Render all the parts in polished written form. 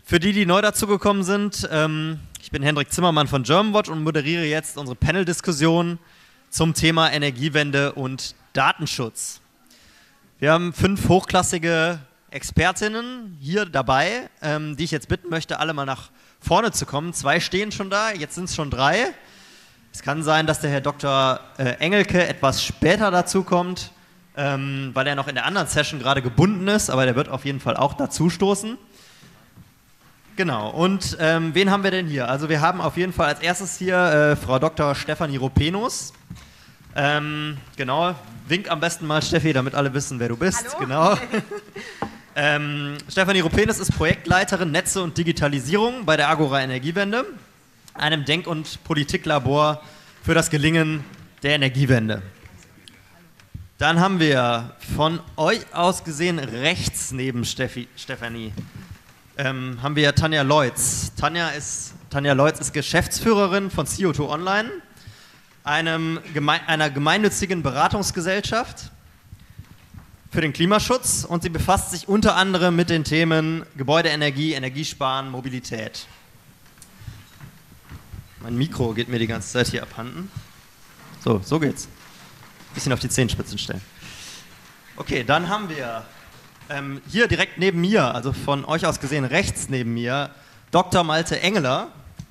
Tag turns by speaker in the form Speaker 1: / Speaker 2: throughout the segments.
Speaker 1: Für die, die neu dazugekommen sind, ich bin Hendrik Zimmermann von Germanwatch und moderiere jetzt unsere Panel-Diskussion zum Thema Energiewende und Datenschutz. Wir haben 5 hochklassige Expertinnen hier dabei, die ich jetzt bitten möchte, alle mal nach vorne zu kommen. 2 stehen schon da, jetzt sind es schon 3. Es kann sein, dass der Herr Dr. Engelke etwas später dazu kommt, weil er noch in der anderen Session gerade gebunden ist, aber der wird auf jeden Fall auch dazu stoßen. Genau, und wen haben wir denn hier? Also wir haben auf jeden Fall als erstes hier Frau Dr. Stefanie Ropenus. Genau, wink am besten mal, Steffi, damit alle wissen, wer du bist.
Speaker 2: Hallo.
Speaker 1: Genau. Stefanie Ropenus ist Projektleiterin Netze und Digitalisierung bei der Agora Energiewende, einem Denk- und Politiklabor für das Gelingen der Energiewende. Dann haben wir von euch aus gesehen rechts neben Stefanie haben wir Tanja Leutz. Tanja Leutz ist Geschäftsführerin von CO2 Online, einer gemeinnützigen Beratungsgesellschaft für den Klimaschutz, und sie befasst sich unter anderem mit den Themen Gebäudeenergie, Energiesparen, Mobilität. Mein Mikro geht mir die ganze Zeit hier abhanden. So geht's. Bisschen auf die Zehenspitzen stellen. Okay, dann haben wir hier direkt neben mir, also von euch aus gesehen rechts neben mir, Dr. Malte Engeler.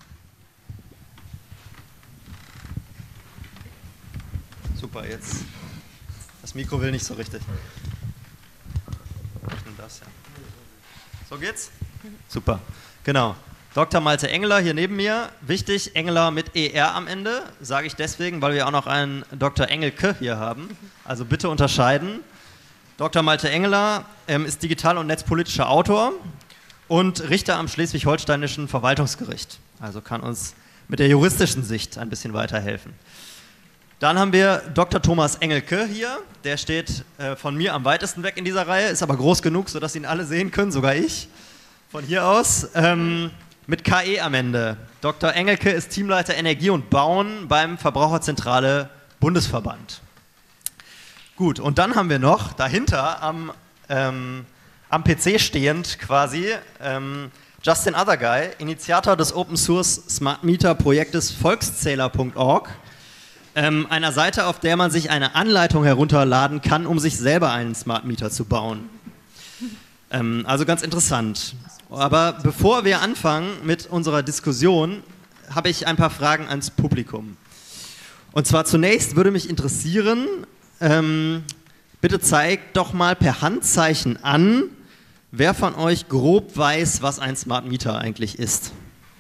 Speaker 1: Super, jetzt. Das Mikro will nicht so richtig. Das, ja. So geht's? Super, genau. Dr. Malte Engeler hier neben mir. Wichtig, Engeler mit ER am Ende, sage ich deswegen, weil wir auch noch einen Dr. Engelke hier haben. Also bitte unterscheiden. Dr. Malte Engeler ist digital- und netzpolitischer Autor und Richter am Schleswig-Holsteinischen Verwaltungsgericht. Also kann uns mit der juristischen Sicht ein bisschen weiterhelfen. Dann haben wir Dr. Thomas Engelke hier. Der steht von mir am weitesten weg in dieser Reihe, ist aber groß genug, sodass ihn alle sehen können, sogar ich. Von hier aus mit KE am Ende. Dr. Engelke ist Teamleiter Energie und Bauen beim Verbraucherzentrale Bundesverband. Gut, und dann haben wir noch dahinter am PC stehend quasi Justin Otherguy, Initiator des Open Source Smart Meter Projektes Volkszähler.org, einer Seite, auf der man sich eine Anleitung herunterladen kann, um sich selber einen Smart Meter zu bauen. Also ganz interessant. Aber bevor wir anfangen mit unserer Diskussion, habe ich ein paar Fragen ans Publikum. Und zwar zunächst würde mich interessieren, bitte zeigt doch mal per Handzeichen an, wer von euch grob weiß, was ein Smart Meter eigentlich ist.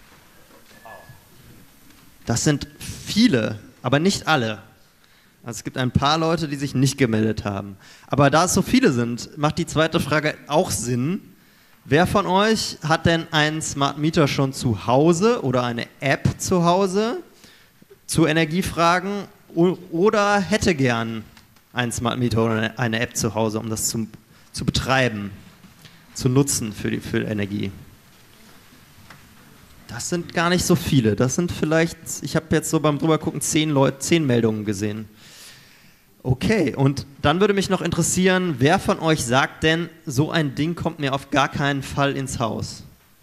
Speaker 1: Das sind viele, aber nicht alle. Also es gibt ein paar Leute, die sich nicht gemeldet haben. Aber da es so viele sind, macht die zweite Frage auch Sinn. Wer von euch hat denn einen Smart Meter schon zu Hause oder eine App zu Hause zu Energiefragen oder hätte gern einen Smart Meter oder eine App zu Hause, um das zu betreiben, zu nutzen für Energie? Das sind gar nicht so viele. Das sind vielleicht, ich habe jetzt so beim drübergucken 10 Meldungen gesehen. Okay, und dann würde mich noch interessieren, wer von euch sagt denn, so ein Ding kommt mir auf gar keinen Fall ins Haus?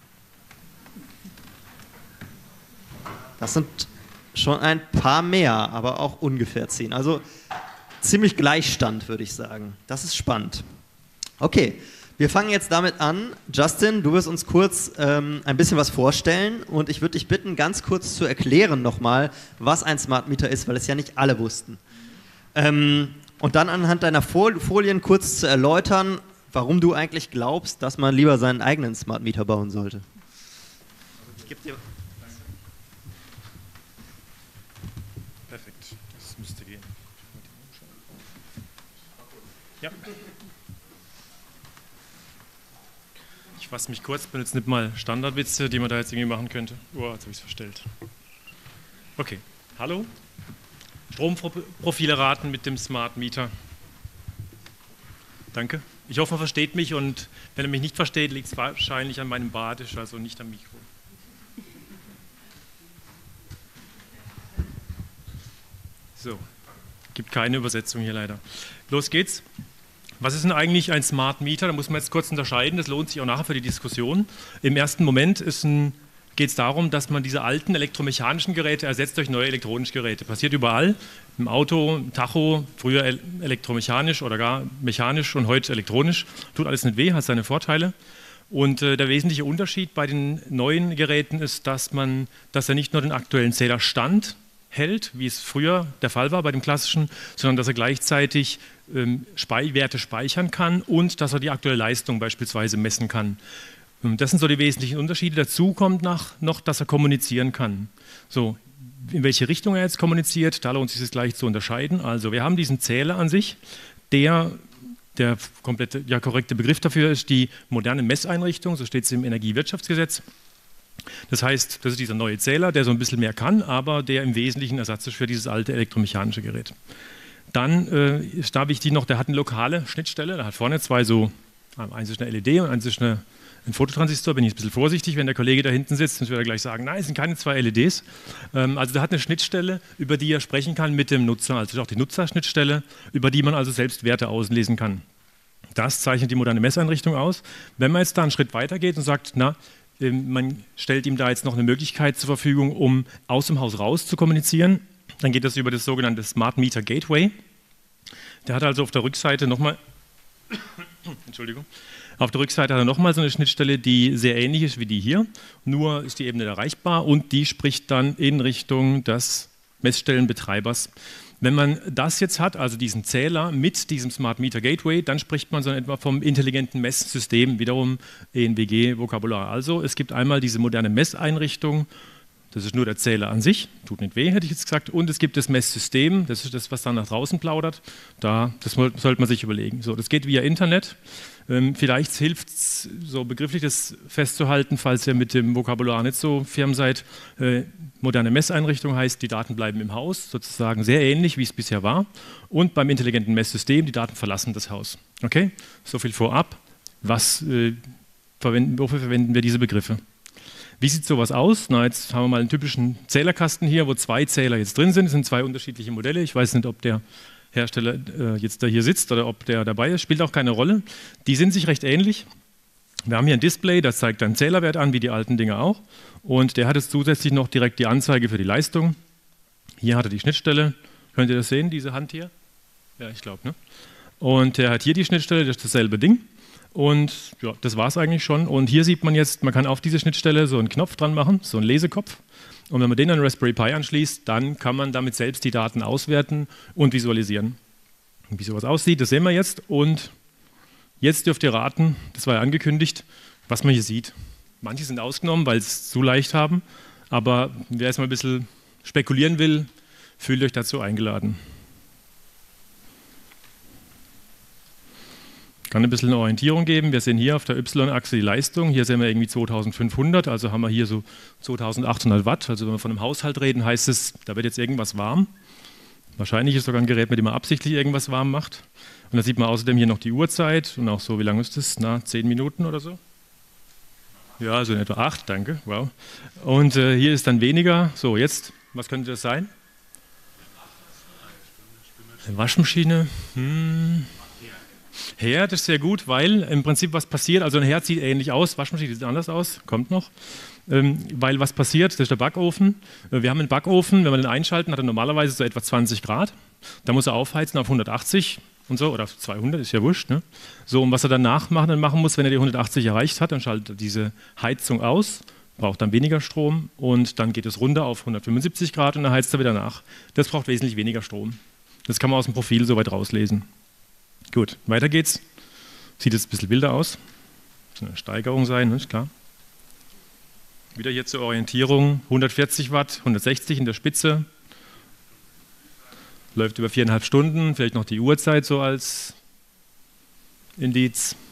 Speaker 1: Das sind schon ein paar mehr, aber auch ungefähr 10. Also ziemlich Gleichstand, würde ich sagen. Das ist spannend. Okay, wir fangen jetzt damit an. Justin, du wirst uns kurz ein bisschen was vorstellen und ich würde dich bitten, ganz kurz zu erklären nochmal, was ein Smart Meter ist, weil es ja nicht alle wussten. Und dann anhand deiner Folien kurz zu erläutern, warum du eigentlich glaubst, dass man lieber seinen eigenen Smart Meter bauen sollte. Ich gebe dir...
Speaker 3: Perfekt, das müsste gehen. Ja. Ich fasse mich kurz, bin jetzt nicht mal Standardwitze, die man da jetzt irgendwie machen könnte. Oh, jetzt habe ich es verstellt. Okay, hallo. Stromprofile raten mit dem Smart Meter. Danke. Ich hoffe, man versteht mich, und wenn er mich nicht versteht, liegt es wahrscheinlich an meinem Badisch, also nicht am Mikro. So, gibt keine Übersetzung hier leider. Los geht's. Was ist denn eigentlich ein Smart Meter? Da muss man jetzt kurz unterscheiden, das lohnt sich auch nachher für die Diskussion. Im ersten Moment geht es darum, dass man diese alten elektromechanischen Geräte ersetzt durch neue elektronische Geräte. Passiert überall, im Auto, im Tacho, früher elektromechanisch oder gar mechanisch und heute elektronisch. Tut alles nicht weh, hat seine Vorteile. Und der wesentliche Unterschied bei den neuen Geräten ist, dass er nicht nur den aktuellen Zählerstand hält, wie es früher der Fall war bei dem klassischen, sondern dass er gleichzeitig Werte speichern kann und dass er die aktuelle Leistung beispielsweise messen kann. Das sind so die wesentlichen Unterschiede. Dazu kommt noch, dass er kommunizieren kann. So, in welche Richtung er jetzt kommuniziert, da lohnt es sich gleich zu unterscheiden. Also wir haben diesen Zähler an sich, der korrekte Begriff dafür ist die moderne Messeinrichtung, so steht es im Energiewirtschaftsgesetz. Das heißt, das ist dieser neue Zähler, der so ein bisschen mehr kann, aber der im Wesentlichen Ersatz ist für dieses alte elektromechanische Gerät. Dann ist da wichtig noch, der hat eine lokale Schnittstelle, der hat vorne eins ist eine LED und eins ist ein Fototransistor, bin ich ein bisschen vorsichtig, wenn der Kollege da hinten sitzt, dann wird er gleich sagen, nein, es sind keine zwei LEDs. Also der hat eine Schnittstelle, über die er sprechen kann mit dem Nutzer, also auch die Nutzerschnittstelle, über die man also selbst Werte auslesen kann. Das zeichnet die moderne Messeinrichtung aus. Wenn man jetzt da einen Schritt weiter geht und sagt, man stellt ihm da jetzt noch eine Möglichkeit zur Verfügung, um aus dem Haus raus zu kommunizieren, dann geht das über das sogenannte Smart Meter Gateway. Der hat also auf der Rückseite nochmal Entschuldigung. Auf der Rückseite hat er nochmal so eine Schnittstelle, die sehr ähnlich ist wie die hier, nur ist die eben nicht erreichbar und die spricht dann in Richtung des Messstellenbetreibers. Wenn man das jetzt hat, also diesen Zähler mit diesem Smart Meter Gateway, dann spricht man so etwa vom intelligenten Messsystem, wiederum ENWG-Vokabular. Also es gibt einmal diese moderne Messeinrichtung, das ist nur der Zähler an sich, tut nicht weh, hätte ich jetzt gesagt, und es gibt das Messsystem, das ist das, was dann nach draußen plaudert, das sollte man sich überlegen. So, das geht via Internet. Vielleicht hilft es, so begrifflich das festzuhalten, falls ihr mit dem Vokabular nicht so firm seid. Moderne Messeinrichtung heißt, die Daten bleiben im Haus, sozusagen sehr ähnlich, wie es bisher war. Und beim intelligenten Messsystem, die Daten verlassen das Haus. Okay, so viel vorab. Wofür verwenden wir diese Begriffe? Wie sieht sowas aus? Na, jetzt haben wir mal einen typischen Zählerkasten hier, wo zwei Zähler jetzt drin sind. Es sind zwei unterschiedliche Modelle. Ich weiß nicht, ob der Hersteller jetzt da hier sitzt oder ob der dabei ist, spielt auch keine Rolle. Die sind sich recht ähnlich. Wir haben hier ein Display, das zeigt einen Zählerwert an, wie die alten Dinger auch. Und der hat jetzt zusätzlich noch direkt die Anzeige für die Leistung. Hier hat er die Schnittstelle. Könnt ihr das sehen, diese Hand hier? Ja, ich glaube, ne? Und der hat hier die Schnittstelle, das ist dasselbe Ding. Und ja, das war es eigentlich schon. Und hier sieht man jetzt, man kann auf diese Schnittstelle so einen Knopf dran machen, so einen Lesekopf. Und wenn man den an Raspberry Pi anschließt, dann kann man damit selbst die Daten auswerten und visualisieren. Und wie sowas aussieht, das sehen wir jetzt. Und jetzt dürft ihr raten, das war ja angekündigt, was man hier sieht. Manche sind ausgenommen, weil sie es zu leicht haben. Aber wer jetzt mal ein bisschen spekulieren will, fühlt euch dazu eingeladen. Ich kann ein bisschen eine Orientierung geben. Wir sehen hier auf der Y-Achse die Leistung. Hier sehen wir irgendwie 2500, also haben wir hier so 2800 Watt. Also wenn wir von einem Haushalt reden, heißt es, da wird jetzt irgendwas warm. Wahrscheinlich ist sogar ein Gerät, mit dem man absichtlich irgendwas warm macht. Und da sieht man außerdem hier noch die Uhrzeit und auch so, wie lange ist das? 10 Minuten oder so? Ja, also in etwa 8, danke, wow. Und hier ist dann weniger. So, jetzt, was könnte das sein? Eine Waschmaschine. Herd ist sehr gut, weil im Prinzip was passiert, also ein Herd sieht ähnlich aus, Waschmaschine sieht anders aus, kommt noch, weil was passiert, das ist der Backofen. Wir haben einen Backofen, wenn wir den einschalten, hat er normalerweise so etwa 20 Grad, da muss er aufheizen auf 180 und so, oder auf 200, ist ja wurscht. Ne? So, und was er danach machen muss, wenn er die 180 erreicht hat, dann schaltet er diese Heizung aus, braucht dann weniger Strom und dann geht es runter auf 175 Grad und dann heizt er wieder nach. Das braucht wesentlich weniger Strom. Das kann man aus dem Profil soweit rauslesen. Gut, weiter geht's. Sieht jetzt ein bisschen wilder aus. Soll eine Steigerung sein, ist klar. Wieder hier zur Orientierung. 140 Watt, 160 in der Spitze. Läuft über 4,5 Stunden. Vielleicht noch die Uhrzeit so als Indiz.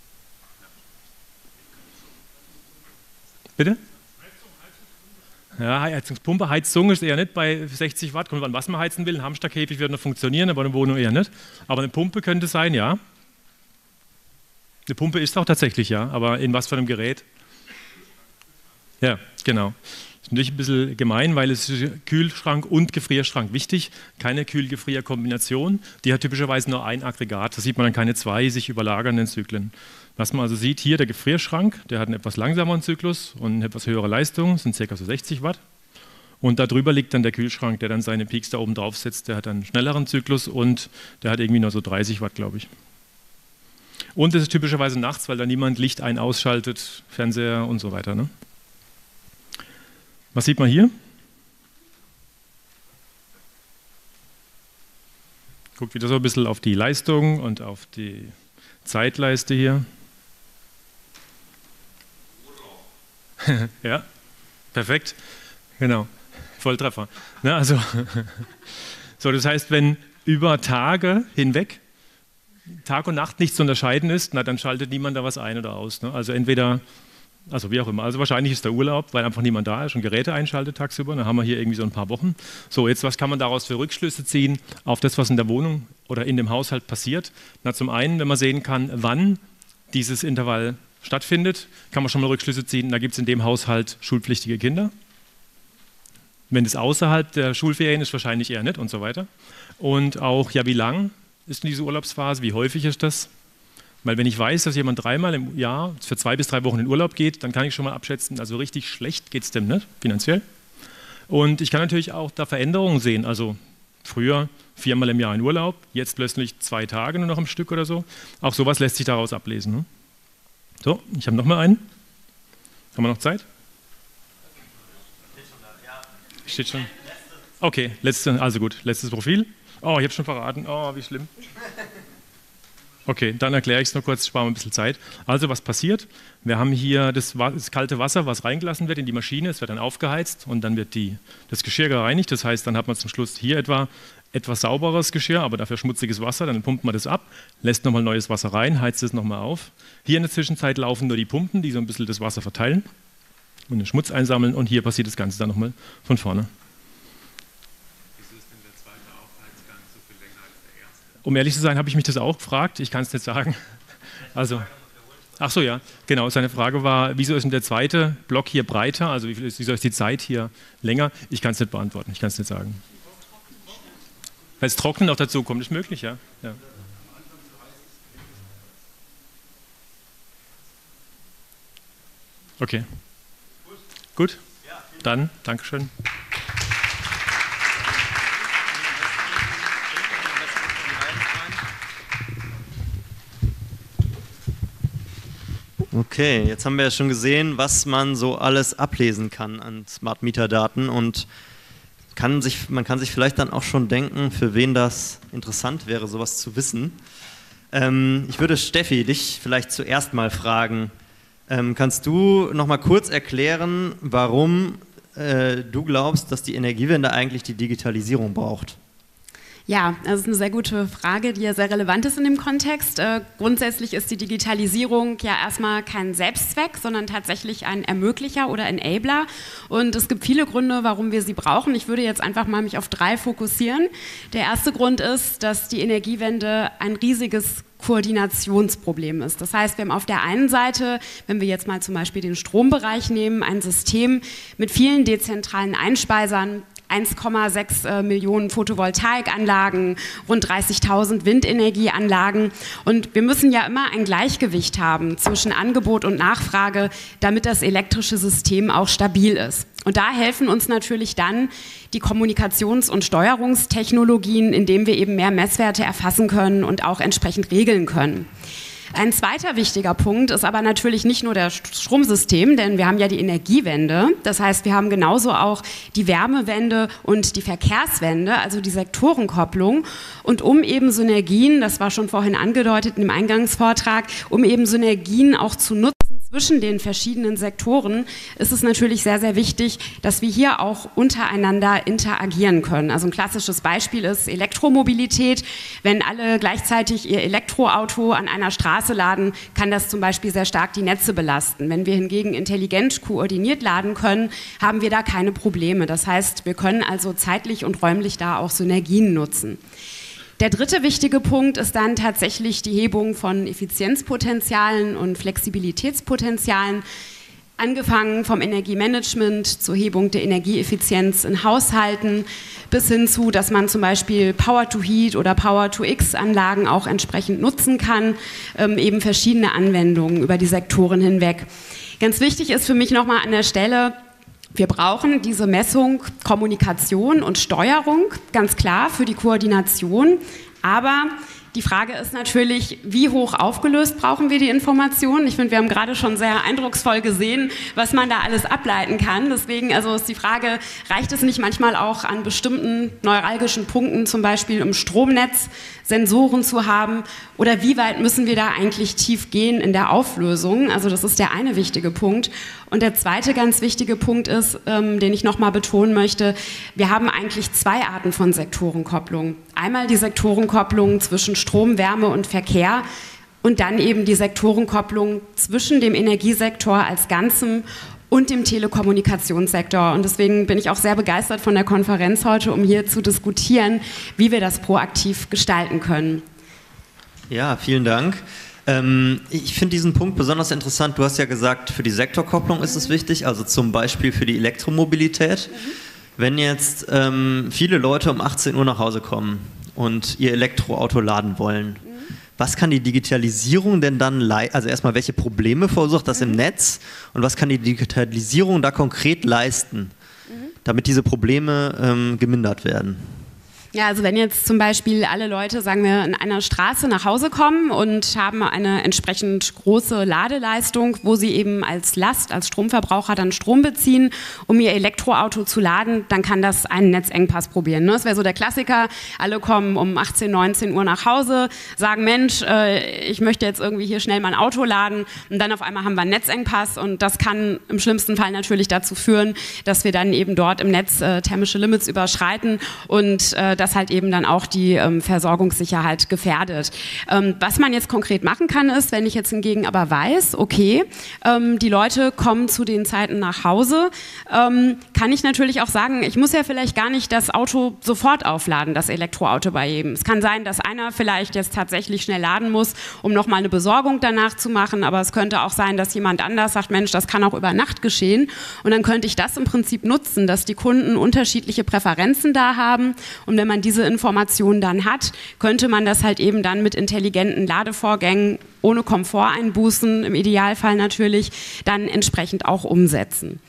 Speaker 3: Bitte? Ja, Heizungspumpe, Heizung ist eher nicht bei 60 Watt, kommt an, was man heizen will. Ein Hamsterkäfig würde noch funktionieren, aber eine Wohnung eher nicht. Aber eine Pumpe könnte sein, ja. Eine Pumpe ist auch tatsächlich, ja, aber in was für einem Gerät? Ja, genau. Ist natürlich ein bisschen gemein, weil es ist Kühlschrank und Gefrierschrank wichtig. Keine Kühl-Gefrier-Kombination. Die hat typischerweise nur ein Aggregat. Da sieht man dann keine zwei sich überlagernden Zyklen. Was man also sieht, hier der Gefrierschrank, der hat einen etwas langsameren Zyklus und eine etwas höhere Leistung, das sind ca. so 60 Watt. Und darüber liegt dann der Kühlschrank, der dann seine Peaks da oben drauf setzt. Der hat einen schnelleren Zyklus und der hat irgendwie nur so 30 Watt, glaube ich. Und es ist typischerweise nachts, weil da niemand Licht ein- ausschaltet, Fernseher und so weiter. Ne? Was sieht man hier? Guckt wieder so ein bisschen auf die Leistung und auf die Zeitleiste hier. Ja, perfekt. Genau, Volltreffer. Ne, also, so, das heißt, wenn über Tage hinweg Tag und Nacht nicht zu unterscheiden ist, na, dann schaltet niemand da was ein oder aus. Ne? Also entweder, also wie auch immer, also wahrscheinlich ist der Urlaub, weil einfach niemand da ist und Geräte einschaltet tagsüber, dann haben wir hier irgendwie so ein paar Wochen. So, jetzt was kann man daraus für Rückschlüsse ziehen auf das, was in der Wohnung oder in dem Haushalt passiert? Na, zum einen, wenn man sehen kann, wann dieses Intervall stattfindet, kann man schon mal Rückschlüsse ziehen, da gibt es in dem Haushalt schulpflichtige Kinder. Wenn es außerhalb der Schulferien ist, wahrscheinlich eher nicht und so weiter. Und auch, ja, wie lang ist diese Urlaubsphase, wie häufig ist das? Weil wenn ich weiß, dass jemand 3-mal im Jahr für 2 bis 3 Wochen in Urlaub geht, dann kann ich schon mal abschätzen, also richtig schlecht geht es dem nicht, finanziell. Und ich kann natürlich auch da Veränderungen sehen, also früher 4-mal im Jahr in Urlaub, jetzt plötzlich 2 Tage nur noch am Stück oder so. Auch sowas lässt sich daraus ablesen. Ne? So, ich habe noch mal einen. Haben wir noch Zeit? Steht schon. Okay, also gut, letztes Profil. Oh, ich habe schon verraten. Oh, wie schlimm. Okay, dann erkläre ich es nur kurz, sparen wir ein bisschen Zeit. Also, was passiert? Wir haben hier das kalte Wasser, was reingelassen wird in die Maschine. Es wird dann aufgeheizt und dann wird das Geschirr gereinigt. Das heißt, dann hat man zum Schluss hier etwas sauberes Geschirr, aber dafür schmutziges Wasser. Dann pumpt man das ab, lässt nochmal neues Wasser rein, heizt es nochmal auf. Hier in der Zwischenzeit laufen nur die Pumpen, die so ein bisschen das Wasser verteilen und den Schmutz einsammeln. Und hier passiert das Ganze dann nochmal von vorne. Um ehrlich zu sein, habe ich mich das auch gefragt. Ich kann es nicht sagen. Also, ach so, ja, genau. Seine Frage war, wieso ist denn der zweite Block hier breiter? Also, wieso ist die Zeit hier länger? Ich kann es nicht beantworten. Ich kann es nicht sagen. Weil es Trocknen auch dazu kommt, ist möglich, ja. Ja. Okay. Gut. Dann, Dankeschön.
Speaker 1: Okay, jetzt haben wir ja schon gesehen, was man so alles ablesen kann an Smart Meter Daten und man kann sich vielleicht dann auch schon denken, für wen das interessant wäre, sowas zu wissen. Ich würde Steffi, dich vielleicht zuerst mal fragen, kannst du noch mal kurz erklären, warum du glaubst, dass die Energiewende eigentlich die Digitalisierung braucht?
Speaker 2: Ja, das ist eine sehr gute Frage, die ja sehr relevant ist in dem Kontext. Grundsätzlich ist die Digitalisierung ja erstmal kein Selbstzweck, sondern tatsächlich ein Ermöglicher oder Enabler. Und es gibt viele Gründe, warum wir sie brauchen. Ich würde jetzt einfach mal mich auf 3 fokussieren. Der erste Grund ist, dass die Energiewende ein riesiges Koordinationsproblem ist. Das heißt, wir haben auf der einen Seite, wenn wir jetzt mal zum Beispiel den Strombereich nehmen, ein System mit vielen dezentralen Einspeisern, 1,6 Millionen Photovoltaikanlagen, rund 30.000 Windenergieanlagen. Und wir müssen ja immer ein Gleichgewicht haben zwischen Angebot und Nachfrage, damit das elektrische System auch stabil ist. Und da helfen uns natürlich dann die Kommunikations- und Steuerungstechnologien, indem wir eben mehr Messwerte erfassen können und auch entsprechend regeln können. Ein zweiter wichtiger Punkt ist aber natürlich nicht nur das Stromsystem, denn wir haben ja die Energiewende. Das heißt, wir haben genauso auch die Wärmewende und die Verkehrswende, also die Sektorenkopplung. Und um eben Synergien, das war schon vorhin angedeutet im Eingangsvortrag, um eben Synergien auch zu nutzen zwischen den verschiedenen Sektoren, ist es natürlich sehr, sehr wichtig, dass wir hier auch untereinander interagieren können. Also ein klassisches Beispiel ist Elektromobilität. Wenn alle gleichzeitig ihr Elektroauto an einer Straße laden, kann das zum Beispiel sehr stark die Netze belasten. Wenn wir hingegen intelligent koordiniert laden können, haben wir da keine Probleme. Das heißt, wir können also zeitlich und räumlich da auch Synergien nutzen. Der dritte wichtige Punkt ist dann tatsächlich die Hebung von Effizienzpotenzialen und Flexibilitätspotenzialen. Angefangen vom Energiemanagement zur Hebung der Energieeffizienz in Haushalten bis hin zu, dass man zum Beispiel Power-to-Heat oder Power-to-X-Anlagen auch entsprechend nutzen kann, eben verschiedene Anwendungen über die Sektoren hinweg. Ganz wichtig ist für mich nochmal an der Stelle, wir brauchen diese Messung, Kommunikation und Steuerung, ganz klar für die Koordination, aber die Frage ist natürlich, wie hoch aufgelöst brauchen wir die Informationen? Ich finde, wir haben gerade schon sehr eindrucksvoll gesehen, was man da alles ableiten kann. Deswegen also ist die Frage, reicht es nicht manchmal auch an bestimmten neuralgischen Punkten, zum Beispiel im Stromnetz, Sensoren zu haben? Oder wie weit müssen wir da eigentlich tief gehen in der Auflösung? Also das ist der eine wichtige Punkt. Und der zweite ganz wichtige Punkt ist, den ich nochmal betonen möchte, wir haben eigentlich zwei Arten von Sektorenkopplung. Einmal die Sektorenkopplung zwischen Strom, Wärme und Verkehr und dann eben die Sektorenkopplung zwischen dem Energiesektor als Ganzem und dem Telekommunikationssektor. Und deswegen bin ich auch sehr begeistert von der Konferenz heute, um hier zu diskutieren, wie wir das proaktiv gestalten können.
Speaker 1: Ja, vielen Dank. Ich finde diesen Punkt besonders interessant. Du hast ja gesagt, für die Sektorkopplung ist es wichtig, also zum Beispiel für die Elektromobilität. Wenn jetzt viele Leute um 18 Uhr nach Hause kommen und ihr Elektroauto laden wollen, was kann die Digitalisierung denn dann, also erstmal, welche Probleme verursacht das im Netz und was kann die Digitalisierung da konkret leisten, damit diese Probleme gemindert werden?
Speaker 2: Ja, also wenn jetzt zum Beispiel alle Leute, sagen wir, in einer Straße nach Hause kommen und haben eine entsprechend große Ladeleistung, wo sie eben als Last, als Stromverbraucher dann Strom beziehen, um ihr Elektroauto zu laden, dann kann das einen Netzengpass probieren. Ne? Das wäre so der Klassiker, alle kommen um 18, 19 Uhr nach Hause, sagen, Mensch, ich möchte jetzt irgendwie hier schnell mein Auto laden und dann auf einmal haben wir einen Netzengpass und das kann im schlimmsten Fall natürlich dazu führen, dass wir dann eben dort im Netz thermische Limits überschreiten und das halt eben dann auch die Versorgungssicherheit gefährdet. Was man jetzt konkret machen kann, ist, wenn ich jetzt hingegen aber weiß, okay, die Leute kommen zu den Zeiten nach Hause, kann ich natürlich auch sagen, ich muss ja vielleicht gar nicht das Auto sofort aufladen, das Elektroauto bei jedem. Es kann sein, dass einer vielleicht jetzt tatsächlich schnell laden muss, um nochmal eine Besorgung danach zu machen, aber es könnte auch sein, dass jemand anders sagt, Mensch, das kann auch über Nacht geschehen und dann könnte ich das im Prinzip nutzen, dass die Kunden unterschiedliche Präferenzen da haben und wenn man diese Informationen dann hat, könnte man das halt eben dann mit intelligenten Ladevorgängen ohne Komforteinbußen, im Idealfall natürlich, dann entsprechend auch umsetzen.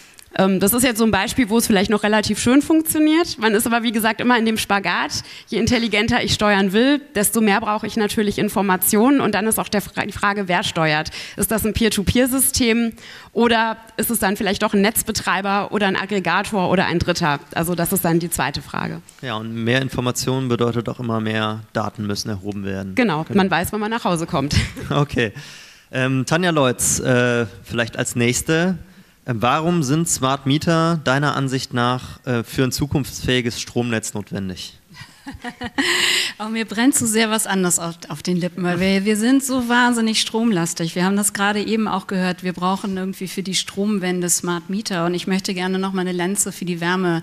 Speaker 2: Das ist jetzt so ein Beispiel, wo es vielleicht noch relativ schön funktioniert. Man ist aber, wie gesagt, immer in dem Spagat. Je intelligenter ich steuern will, desto mehr brauche ich natürlich Informationen. Und dann ist auch die Frage, wer steuert. Ist das ein Peer-to-Peer-System oder ist es dann vielleicht doch ein Netzbetreiber oder ein Aggregator oder ein Dritter? Also das ist dann die zweite Frage.
Speaker 1: Ja, und mehr Informationen bedeutet auch immer mehr Daten müssen erhoben werden.
Speaker 2: Genau, man weiß, wann man nach Hause kommt.
Speaker 1: Okay. Tanja Leutz, vielleicht als Nächste. Warum sind Smart Meter deiner Ansicht nach für ein zukunftsfähiges Stromnetz notwendig?
Speaker 4: Aber mir brennt so sehr was anderes auf den Lippen, weil wir sind so wahnsinnig stromlastig. Wir haben das gerade eben auch gehört, wir brauchen irgendwie für die Stromwende Smart Meter und ich möchte gerne noch mal eine Lanze für die Wärme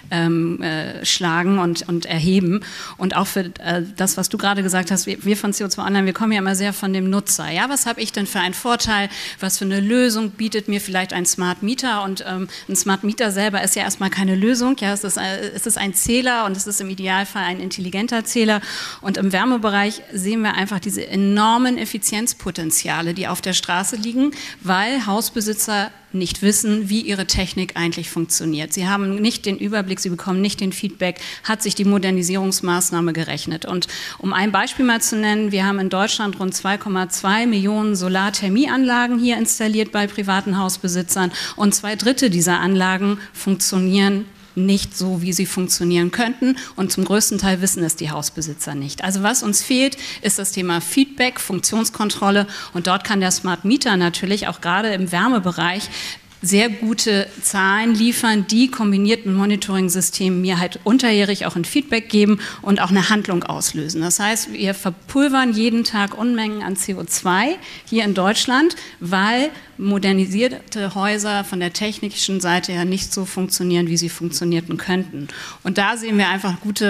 Speaker 4: schlagen und erheben und auch für das, was du gerade gesagt hast, wir von CO2 Online, wir kommen ja immer sehr von dem Nutzer. Ja, was habe ich denn für einen Vorteil, was für eine Lösung bietet mir vielleicht ein Smart Meter und ein Smart Meter selber ist ja erstmal keine Lösung, ja, es ist ein Zähler und es ist im Idealfall ein intelligenter Zähler und im Wärmebereich sehen wir einfach diese enormen Effizienzpotenziale, die auf der Straße liegen, weil Hausbesitzer nicht wissen, wie ihre Technik eigentlich funktioniert. Sie haben nicht den Überblick, sie bekommen nicht den Feedback, hat sich die Modernisierungsmaßnahme gerechnet. Und um ein Beispiel mal zu nennen, wir haben in Deutschland rund 2,2 Millionen Solarthermieanlagen hier installiert bei privaten Hausbesitzern und 2/3 dieser Anlagen funktionieren nicht so, wie sie funktionieren könnten und zum größten Teil wissen es die Hausbesitzer nicht. Also was uns fehlt, ist das Thema Feedback, Funktionskontrolle und dort kann der Smart Meter natürlich auch gerade im Wärmebereich sehr gute Zahlen liefern, die kombiniert mit Monitoring-Systemen mir halt unterjährig auch ein Feedback geben und auch eine Handlung auslösen. Das heißt, wir verpulvern jeden Tag Unmengen an CO2 hier in Deutschland, weil modernisierte Häuser von der technischen Seite her nicht so funktionieren, wie sie funktionieren könnten. Und da sehen wir einfach gute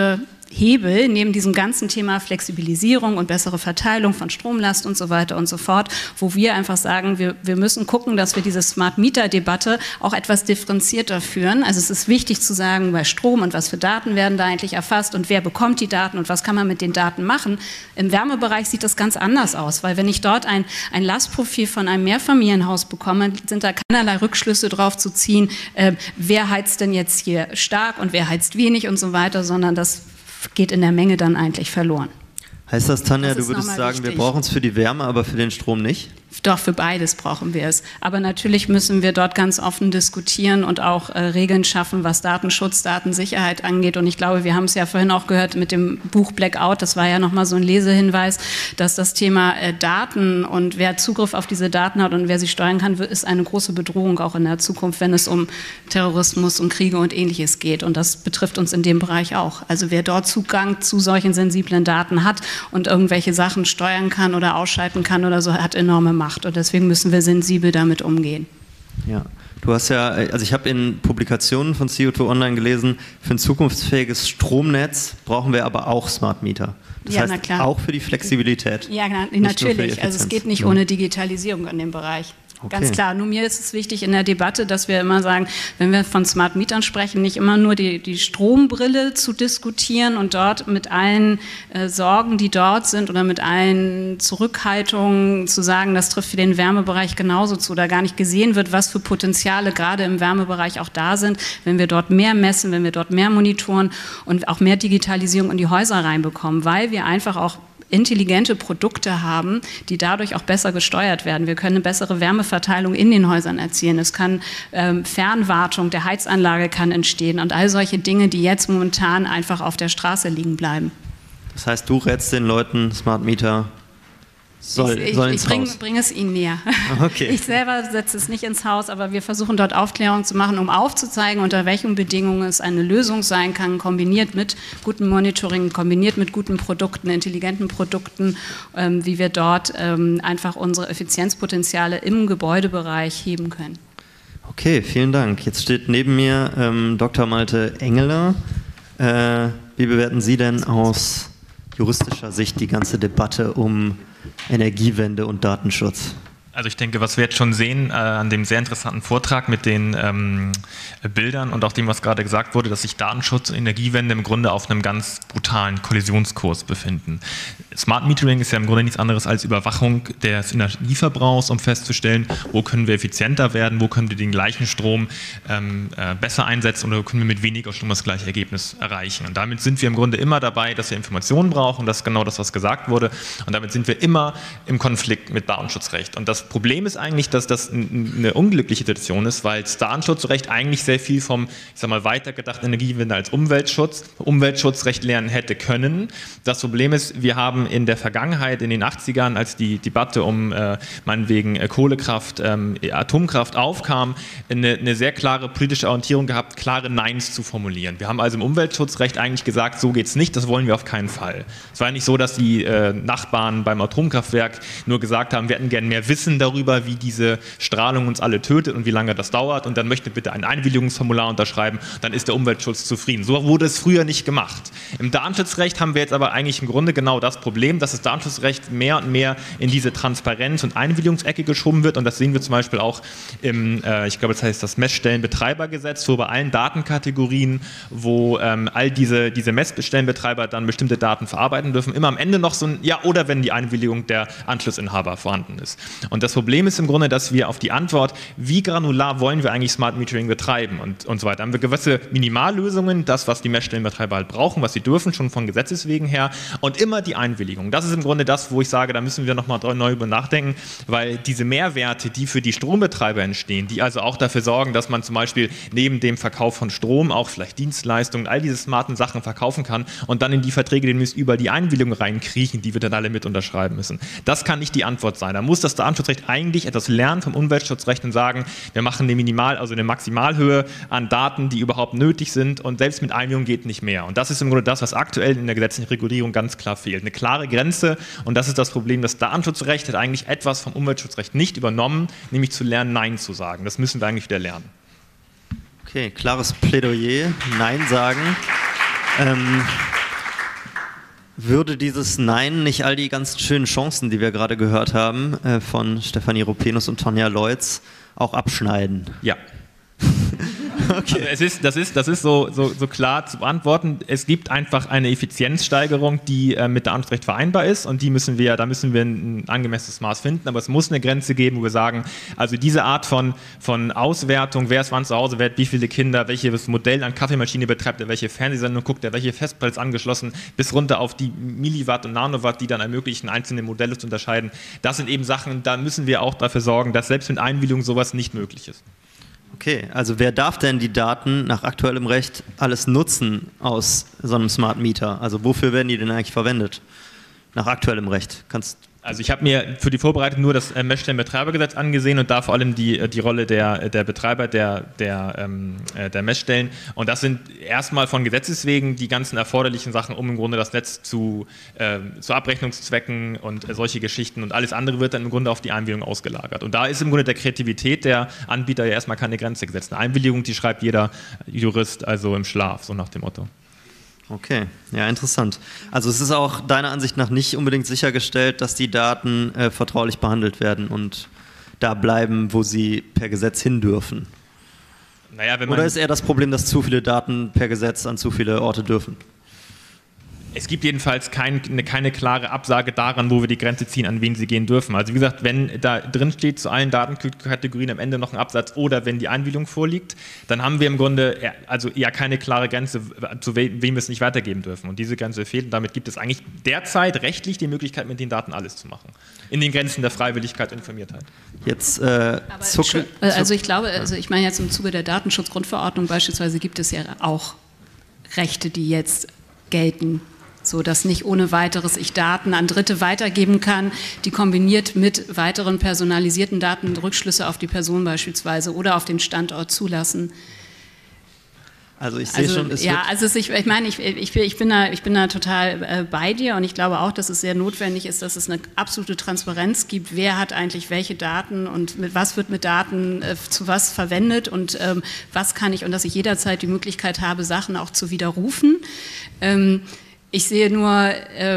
Speaker 4: Hebel neben diesem ganzen Thema Flexibilisierung und bessere Verteilung von Stromlast und so weiter und so fort, wo wir einfach sagen, wir müssen gucken, dass wir diese Smart-Meter-Debatte auch etwas differenzierter führen. Also es ist wichtig zu sagen, bei Strom und was für Daten werden da eigentlich erfasst und wer bekommt die Daten und was kann man mit den Daten machen. Im Wärmebereich sieht das ganz anders aus, weil wenn ich dort ein Lastprofil von einem Mehrfamilienhaus bekomme, sind da keinerlei Rückschlüsse drauf zu ziehen, wer heizt denn jetzt hier stark und wer heizt wenig und so weiter, sondern das geht in der Menge dann eigentlich verloren.
Speaker 1: Heißt das, Tanja,
Speaker 4: Das
Speaker 1: du würdest sagen,
Speaker 4: wichtig.
Speaker 1: wir brauchen es für die Wärme, aber für den Strom nicht?
Speaker 4: Doch, für beides brauchen wir es. Aber natürlich müssen wir dort ganz offen diskutieren und auch Regeln schaffen, was Datenschutz, Datensicherheit angeht. Und ich glaube, wir haben es ja vorhin auch gehört mit dem Buch Blackout, das war ja nochmal so ein Lesehinweis, dass das Thema Daten und wer Zugriff auf diese Daten hat und wer sie steuern kann, ist eine große Bedrohung auch in der Zukunft, wenn es um Terrorismus, um Kriege und Ähnliches geht. Und das betrifft uns in dem Bereich auch. Also wer dort Zugang zu solchen sensiblen Daten hat und irgendwelche Sachen steuern kann oder ausschalten kann oder so, hat enorme Macht. Und deswegen müssen wir sensibel damit umgehen.
Speaker 1: Ja, du hast ja, also ich habe in Publikationen von CO2 Online gelesen, für ein zukunftsfähiges Stromnetz brauchen wir aber auch Smart Meter. Das heißt,
Speaker 4: na klar.
Speaker 1: auch für die Flexibilität.
Speaker 4: Ja,
Speaker 1: nur für die
Speaker 4: natürlich. Also es
Speaker 1: Effizienz.
Speaker 4: geht nicht ohne Digitalisierung in dem Bereich.
Speaker 1: Okay.
Speaker 4: Ganz klar. Nur mir ist es wichtig in der Debatte, dass wir immer sagen, wenn wir von Smart Mietern sprechen, nicht immer nur die Strombrille zu diskutieren und dort mit allen Sorgen, die dort sind oder mit allen Zurückhaltungen zu sagen, das trifft für den Wärmebereich genauso zu, da gar nicht gesehen wird, was für Potenziale gerade im Wärmebereich auch da sind, wenn wir dort mehr messen, wenn wir dort mehr monitoren und auch mehr Digitalisierung in die Häuser reinbekommen, weil wir einfach auch intelligente Produkte haben, die dadurch auch besser gesteuert werden. Wir können eine bessere Wärmeverteilung in den Häusern erzielen. Es kann Fernwartung der Heizanlage kann entstehen und all solche Dinge, die jetzt momentan einfach auf der Straße liegen bleiben.
Speaker 1: Das heißt, du rätst den Leuten, Smart Meter soll ins Haus.
Speaker 4: Ich bringe es ihnen näher.
Speaker 1: Okay.
Speaker 4: Ich selber setze es nicht ins Haus, aber wir versuchen dort Aufklärung zu machen, um aufzuzeigen, unter welchen Bedingungen es eine Lösung sein kann, kombiniert mit gutem Monitoring, kombiniert mit guten Produkten, intelligenten Produkten, wie wir dort einfach unsere Effizienzpotenziale im Gebäudebereich heben können.
Speaker 1: Okay, vielen Dank. Jetzt steht neben mir Dr. Malte Engeler. Wie bewerten Sie denn aus juristischer Sicht die ganze Debatte um Energiewende und Datenschutz?
Speaker 5: Also ich denke, was wir jetzt schon sehen an dem sehr interessanten Vortrag mit den Bildern und auch dem, was gerade gesagt wurde, dass sich Datenschutz und Energiewende im Grunde auf einem ganz brutalen Kollisionskurs befinden. Smart Metering ist ja im Grunde nichts anderes als Überwachung des Energieverbrauchs, um festzustellen, wo können wir effizienter werden, wo können wir den gleichen Strom besser einsetzen oder wo können wir mit weniger Strom das gleiche Ergebnis erreichen. Und damit sind wir im Grunde immer dabei, dass wir Informationen brauchen, das ist genau das, was gesagt wurde. Und damit sind wir immer im Konflikt mit Datenschutzrecht. Und das Problem ist eigentlich, dass das eine unglückliche Situation ist, weil das Datenschutzrecht eigentlich sehr viel vom, ich sag mal, weitergedachten Energiewende als Umweltschutzrecht lernen hätte können. Das Problem ist, wir haben in der Vergangenheit, in den 80ern, als die Debatte um meinetwegen Kohlekraft, Atomkraft aufkam, eine sehr klare politische Orientierung gehabt, klare Neins zu formulieren. Wir haben also im Umweltschutzrecht eigentlich gesagt, so geht's nicht, das wollen wir auf keinen Fall. Es war nicht so, dass die Nachbarn beim Atomkraftwerk nur gesagt haben, wir hätten gerne mehr Wissen darüber, wie diese Strahlung uns alle tötet und wie lange das dauert und dann möchte bitte ein Einwilligungsformular unterschreiben, dann ist der Umweltschutz zufrieden. So wurde es früher nicht gemacht. Im Datenschutzrecht haben wir jetzt aber eigentlich im Grunde genau das Problem, dass das Datenschutzrecht mehr und mehr in diese Transparenz- und Einwilligungsecke geschoben wird und das sehen wir zum Beispiel auch im, ich glaube, das heißt das Messstellenbetreibergesetz, wo bei allen Datenkategorien, wo all diese Messstellenbetreiber dann bestimmte Daten verarbeiten dürfen, immer am Ende noch so ein, ja, oder wenn die Einwilligung der Anschlussinhaber vorhanden ist. Und das Problem ist im Grunde, dass wir auf die Antwort, wie granular wollen wir eigentlich Smart Metering betreiben und so weiter, haben wir gewisse Minimallösungen, das, was die Messstellenbetreiber halt brauchen, was sie dürfen, schon von Gesetzes wegen her und immer die Einwilligung. Das ist im Grunde das, wo ich sage, da müssen wir nochmal neu über nachdenken, weil diese Mehrwerte, die für die Strombetreiber entstehen, die also auch dafür sorgen, dass man zum Beispiel neben dem Verkauf von Strom auch vielleicht Dienstleistungen, all diese smarten Sachen verkaufen kann und dann in die Verträge demnächst über die Einwilligung reinkriechen, die wir dann alle mit unterschreiben müssen. Das kann nicht die Antwort sein. Da muss das Datenschutzrecht eigentlich etwas lernen vom Umweltschutzrecht und sagen, wir machen eine Maximalhöhe an Daten, die überhaupt nötig sind und selbst mit Einwilligung geht nicht mehr. Und das ist im Grunde das, was aktuell in der gesetzlichen Regulierung ganz klar fehlt. Eine klare Grenze und das ist das Problem, das Datenschutzrecht hat eigentlich etwas vom Umweltschutzrecht nicht übernommen, nämlich zu lernen, Nein zu sagen. Das müssen wir eigentlich wieder lernen.
Speaker 1: Okay, klares Plädoyer, Nein sagen. würde dieses Nein nicht all die ganz schönen Chancen, die wir gerade gehört haben, von Stefanie Ropenus und Tonja Leutz, auch abschneiden?
Speaker 5: Ja.
Speaker 1: Okay.
Speaker 5: Also das ist so klar zu beantworten. Es gibt einfach eine Effizienzsteigerung, die mit Datenschutzrecht vereinbar ist, und da müssen wir ein angemessenes Maß finden, aber es muss eine Grenze geben, wo wir sagen, also diese Art von Auswertung, wer ist wann zu Hause, wer hat wie viele Kinder, welches Modell an Kaffeemaschine betreibt er, welche Fernsehsendung guckt er, welche Festplatte ist angeschlossen, bis runter auf die Milliwatt und Nanowatt, die dann ermöglichen, einzelne Modelle zu unterscheiden. Das sind eben Sachen, da müssen wir auch dafür sorgen, dass selbst mit Einwilligung sowas nicht möglich ist.
Speaker 1: Okay, also wer darf denn die Daten nach aktuellem Recht alles nutzen aus so einem Smart Meter? Also wofür werden die denn eigentlich verwendet? Nach aktuellem Recht.
Speaker 5: Also ich habe mir für die Vorbereitung nur das Messstellenbetreibergesetz angesehen und da vor allem die Rolle der Betreiber der Messstellen. Und das sind erstmal von Gesetzes wegen die ganzen erforderlichen Sachen, um im Grunde das Netz zu Abrechnungszwecken und solche Geschichten, und alles andere wird dann im Grunde auf die Einwilligung ausgelagert. Und da ist im Grunde der Kreativität der Anbieter ja erstmal keine Grenze gesetzt. Eine Einwilligung, die schreibt jeder Jurist also im Schlaf, so nach dem Motto.
Speaker 1: Okay, ja, interessant. Also es ist auch deiner Ansicht nach nicht unbedingt sichergestellt, dass die Daten vertraulich behandelt werden und da bleiben, wo sie per Gesetz hin dürfen. Oder ist eher das Problem, dass zu viele Daten per Gesetz an zu viele Orte dürfen?
Speaker 5: Es gibt jedenfalls keine klare Absage daran, wo wir die Grenze ziehen, an wen sie gehen dürfen. Also wie gesagt, wenn da drin steht, zu allen Datenkategorien am Ende noch ein Absatz oder wenn die Einwilligung vorliegt, dann haben wir im Grunde keine klare Grenze, zu wem wir es nicht weitergeben dürfen. Und diese Grenze fehlt, und damit gibt es eigentlich derzeit rechtlich die Möglichkeit, mit den Daten alles zu machen. In den Grenzen der Freiwilligkeit und Informiertheit.
Speaker 1: Jetzt
Speaker 4: ich glaube, ich meine jetzt im Zuge der Datenschutzgrundverordnung beispielsweise gibt es ja auch Rechte, die jetzt gelten, so dass nicht ohne weiteres ich Daten an Dritte weitergeben kann, die kombiniert mit weiteren personalisierten Daten Rückschlüsse auf die Person beispielsweise oder auf den Standort zulassen.
Speaker 1: Also ich sehe schon,
Speaker 4: ich bin da total bei dir, und ich glaube auch, dass es sehr notwendig ist, dass es eine absolute Transparenz gibt, wer hat eigentlich welche Daten und mit was wird mit Daten zu was verwendet und was kann ich, und dass ich jederzeit die Möglichkeit habe, Sachen auch zu widerrufen. Ich sehe nur,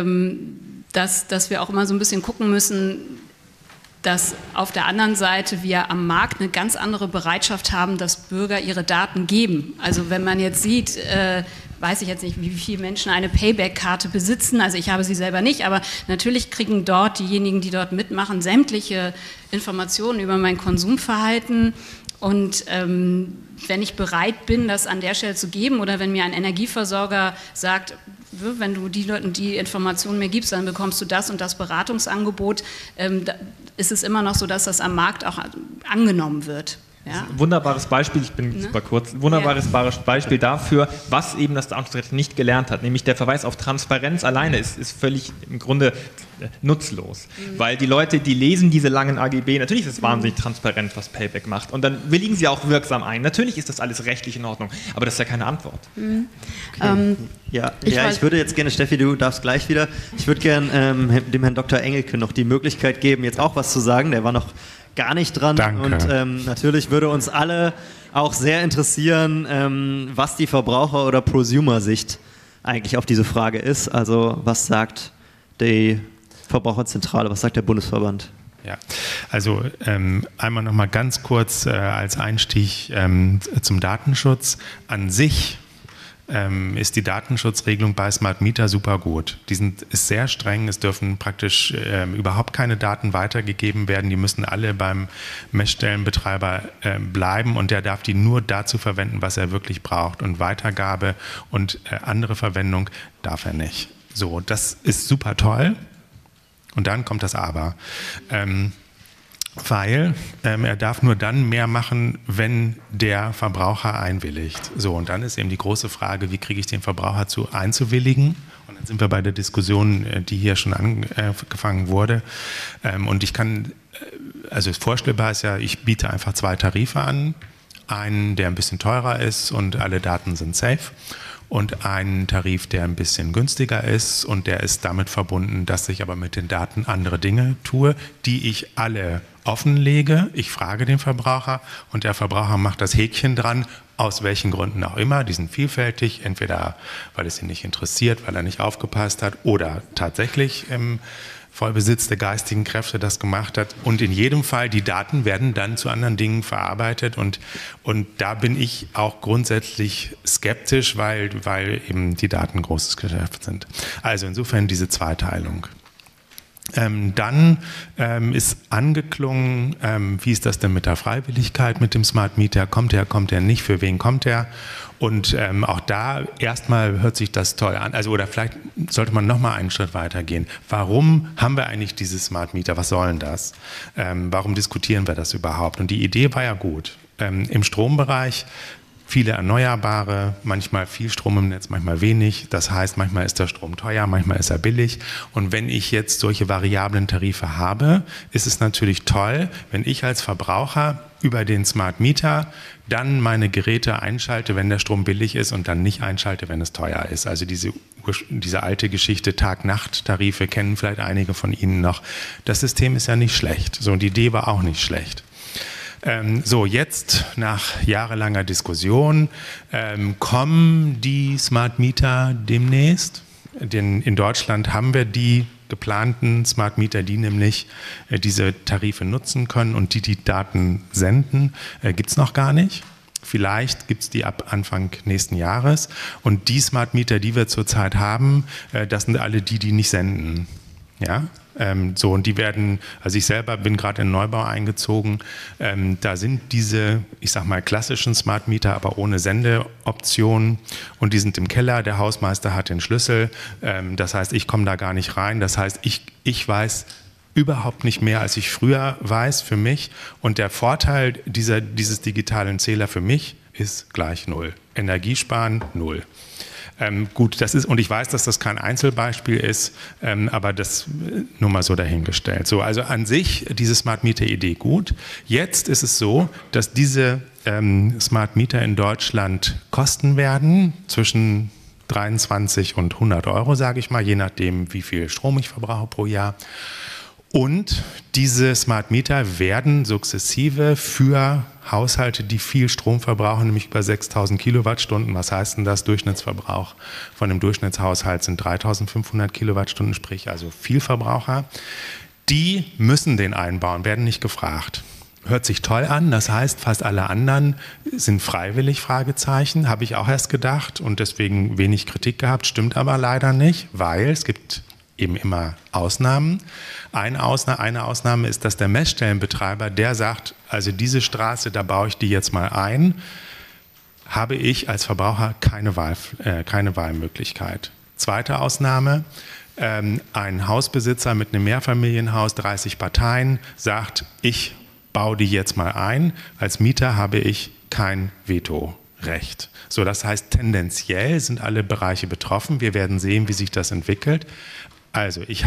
Speaker 4: dass wir auch immer so ein bisschen gucken müssen, dass auf der anderen Seite wir am Markt eine ganz andere Bereitschaft haben, dass Bürger ihre Daten geben. Also wenn man jetzt sieht, weiß ich jetzt nicht, wie viele Menschen eine Payback-Karte besitzen, also ich habe sie selber nicht, aber natürlich kriegen dort diejenigen, die dort mitmachen, sämtliche Informationen über mein Konsumverhalten. Und wenn ich bereit bin, das an der Stelle zu geben, oder wenn mir ein Energieversorger sagt, wenn du die Informationen mir gibst, dann bekommst du das und das Beratungsangebot, ist es immer noch so, dass das am Markt auch angenommen wird. Ja?
Speaker 5: Wunderbares Beispiel, ich bin super kurz, Beispiel dafür, was eben das Datenschutzrecht nicht gelernt hat, nämlich der Verweis auf Transparenz alleine ist völlig im Grunde nutzlos, weil die Leute, die lesen diese langen AGB, natürlich ist es wahnsinnig transparent, was Payback macht, und dann willigen sie auch wirksam ein. Natürlich ist das alles rechtlich in Ordnung, aber das ist ja keine Antwort.
Speaker 1: Okay. Ich würde jetzt gerne, Steffi, du darfst gleich wieder, ich würde gerne dem Herrn Dr. Engelke noch die Möglichkeit geben, jetzt auch was zu sagen, der war noch gar nicht dran.
Speaker 6: Danke.
Speaker 1: Und natürlich würde uns alle auch sehr interessieren, was die Verbraucher- oder Prosumer-Sicht eigentlich auf diese Frage ist. Also was sagt die Verbraucherzentrale, was sagt der Bundesverband?
Speaker 6: Ja, also einmal noch mal ganz kurz als Einstieg zum Datenschutz. An sich ist die Datenschutzregelung bei Smart Meter super gut. Ist sehr streng, es dürfen praktisch überhaupt keine Daten weitergegeben werden, die müssen alle beim Messstellenbetreiber bleiben, und der darf die nur dazu verwenden, was er wirklich braucht, und Weitergabe und andere Verwendung darf er nicht. So, das ist super toll, und dann kommt das Aber. Weil er darf nur dann mehr machen, wenn der Verbraucher einwilligt. So, und dann ist eben die große Frage, wie kriege ich den Verbraucher einzuwilligen? Und dann sind wir bei der Diskussion, die hier schon angefangen wurde. Und ich kann, also vorstellbar ist ja, ich biete einfach 2 Tarife an. Einen, der ein bisschen teurer ist und alle Daten sind safe. Und einen Tarif, der ein bisschen günstiger ist, und der ist damit verbunden, dass ich aber mit den Daten andere Dinge tue, die ich alle offenlege, ich frage den Verbraucher und der Verbraucher macht das Häkchen dran, aus welchen Gründen auch immer. Die sind vielfältig, entweder weil es ihn nicht interessiert, weil er nicht aufgepasst hat oder tatsächlich im Vollbesitz der geistigen Kräfte das gemacht hat. Und in jedem Fall, die Daten werden dann zu anderen Dingen verarbeitet. Und da bin ich auch grundsätzlich skeptisch, weil eben die Daten ein großes Geschäft sind. Also insofern diese Zweiteilung. Dann ist angeklungen, wie ist das denn mit der Freiwilligkeit mit dem Smart Meter? Kommt er nicht? Für wen kommt er? Und auch da erstmal hört sich das toll an. Also, oder vielleicht sollte man noch mal einen Schritt weiter gehen. Warum haben wir eigentlich diese Smart Meter? Was soll denn das? Warum diskutieren wir das überhaupt? Und die Idee war ja gut. Im Strombereich viele Erneuerbare, manchmal viel Strom im Netz, manchmal wenig. Das heißt, manchmal ist der Strom teuer, manchmal ist er billig. Und wenn ich jetzt solche variablen Tarife habe, ist es natürlich toll, wenn ich als Verbraucher über den Smart Meter dann meine Geräte einschalte, wenn der Strom billig ist und dann nicht einschalte, wenn es teuer ist. Also diese alte Geschichte Tag-Nacht-Tarife kennen vielleicht einige von Ihnen noch. Das System ist ja nicht schlecht. So, und die Idee war auch nicht schlecht. So, jetzt nach jahrelanger Diskussion kommen die Smart Meter demnächst. Denn in Deutschland haben wir die geplanten Smart Meter, die nämlich diese Tarife nutzen können und die Daten senden, gibt es noch gar nicht. Vielleicht gibt es die ab Anfang nächsten Jahres. Und die Smart Meter, die wir zurzeit haben, das sind alle die nicht senden. Ja? So, und die werden, also ich selber bin gerade in Neubau eingezogen, da sind diese, ich sag mal, klassischen Smart Meter, aber ohne Sendeoption und die sind im Keller, der Hausmeister hat den Schlüssel, das heißt, ich komme da gar nicht rein, das heißt, ich weiß überhaupt nicht mehr, als ich früher weiß für mich und der Vorteil dieses digitalen Zähler für mich ist gleich 0. Energiesparen 0. Gut, das ist, und ich weiß, dass das kein Einzelbeispiel ist, aber das nur mal so dahingestellt. So, also an sich diese Smart Meter Idee gut. Jetzt ist es so, dass diese Smart Meter in Deutschland kosten werden zwischen 23 und 100 Euro, sage ich mal, je nachdem, wie viel Strom ich verbrauche pro Jahr. Und diese Smart Meter werden sukzessive für Haushalte, die viel Strom verbrauchen, nämlich über 6.000 Kilowattstunden. Was heißt denn das? Durchschnittsverbrauch von einem Durchschnittshaushalt sind 3.500 Kilowattstunden, sprich also Vielverbraucher. Die müssen den einbauen, werden nicht gefragt. Hört sich toll an, das heißt, fast alle anderen sind freiwillig, Fragezeichen, habe ich auch erst gedacht und deswegen wenig Kritik gehabt, stimmt aber leider nicht, weil es gibt eben immer Ausnahmen. Eine Ausnahme ist, dass der Messstellenbetreiber, der sagt, also diese Straße, da baue ich die jetzt mal ein, habe ich als Verbraucher keine Wahlmöglichkeit. Zweite Ausnahme, ein Hausbesitzer mit einem Mehrfamilienhaus, 30 Parteien, sagt, ich baue die jetzt mal ein. Als Mieter habe ich kein Vetorecht. So, das heißt, tendenziell sind alle Bereiche betroffen. Wir werden sehen, wie sich das entwickelt. Also ich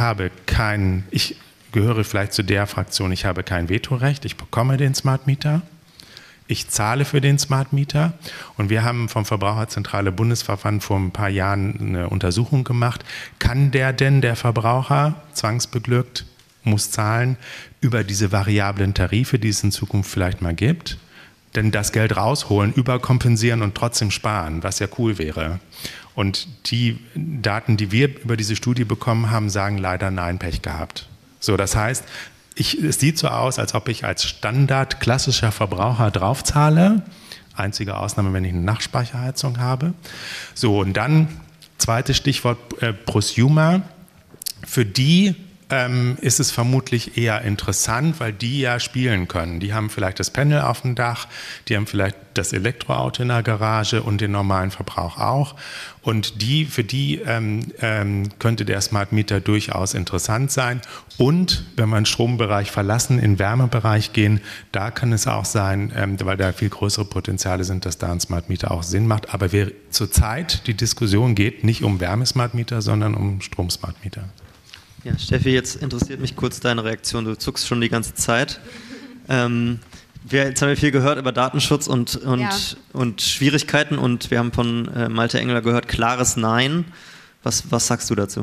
Speaker 6: gehöre vielleicht zu der Fraktion, ich habe kein Vetorecht, ich bekomme den Smart Meter, ich zahle für den Smart Meter und wir haben vom Verbraucherzentrale Bundesverband vor ein paar Jahren eine Untersuchung gemacht, kann der Verbraucher, zwangsbeglückt, muss zahlen, über diese variablen Tarife, die es in Zukunft vielleicht mal gibt, denn das Geld rausholen, überkompensieren und trotzdem sparen, was ja cool wäre. Und die Daten, die wir über diese Studie bekommen haben, sagen leider nein, Pech gehabt. So, das heißt, es sieht so aus, als ob ich als Standard klassischer Verbraucher draufzahle. Einzige Ausnahme, wenn ich eine Nachtspeicherheizung habe. So, und dann zweites Stichwort Prosumer. Für die ist es vermutlich eher interessant, weil die ja spielen können. Die haben vielleicht das Panel auf dem Dach, die haben vielleicht das Elektroauto in der Garage und den normalen Verbrauch auch. Und für die könnte der Smart Meter durchaus interessant sein. Und wenn wir den Strombereich verlassen, in den Wärmebereich gehen, da kann es auch sein, weil da viel größere Potenziale sind, dass da ein Smart Meter auch Sinn macht. Aber zurzeit die Diskussion geht nicht um Wärmesmart Meter, sondern um Strom-Smart Meter.
Speaker 1: Ja, Steffi, jetzt interessiert mich kurz deine Reaktion. Du zuckst schon die ganze Zeit. Jetzt haben wir viel gehört über Datenschutz und Schwierigkeiten und wir haben von Malte Engler gehört, klares Nein. Was sagst du dazu?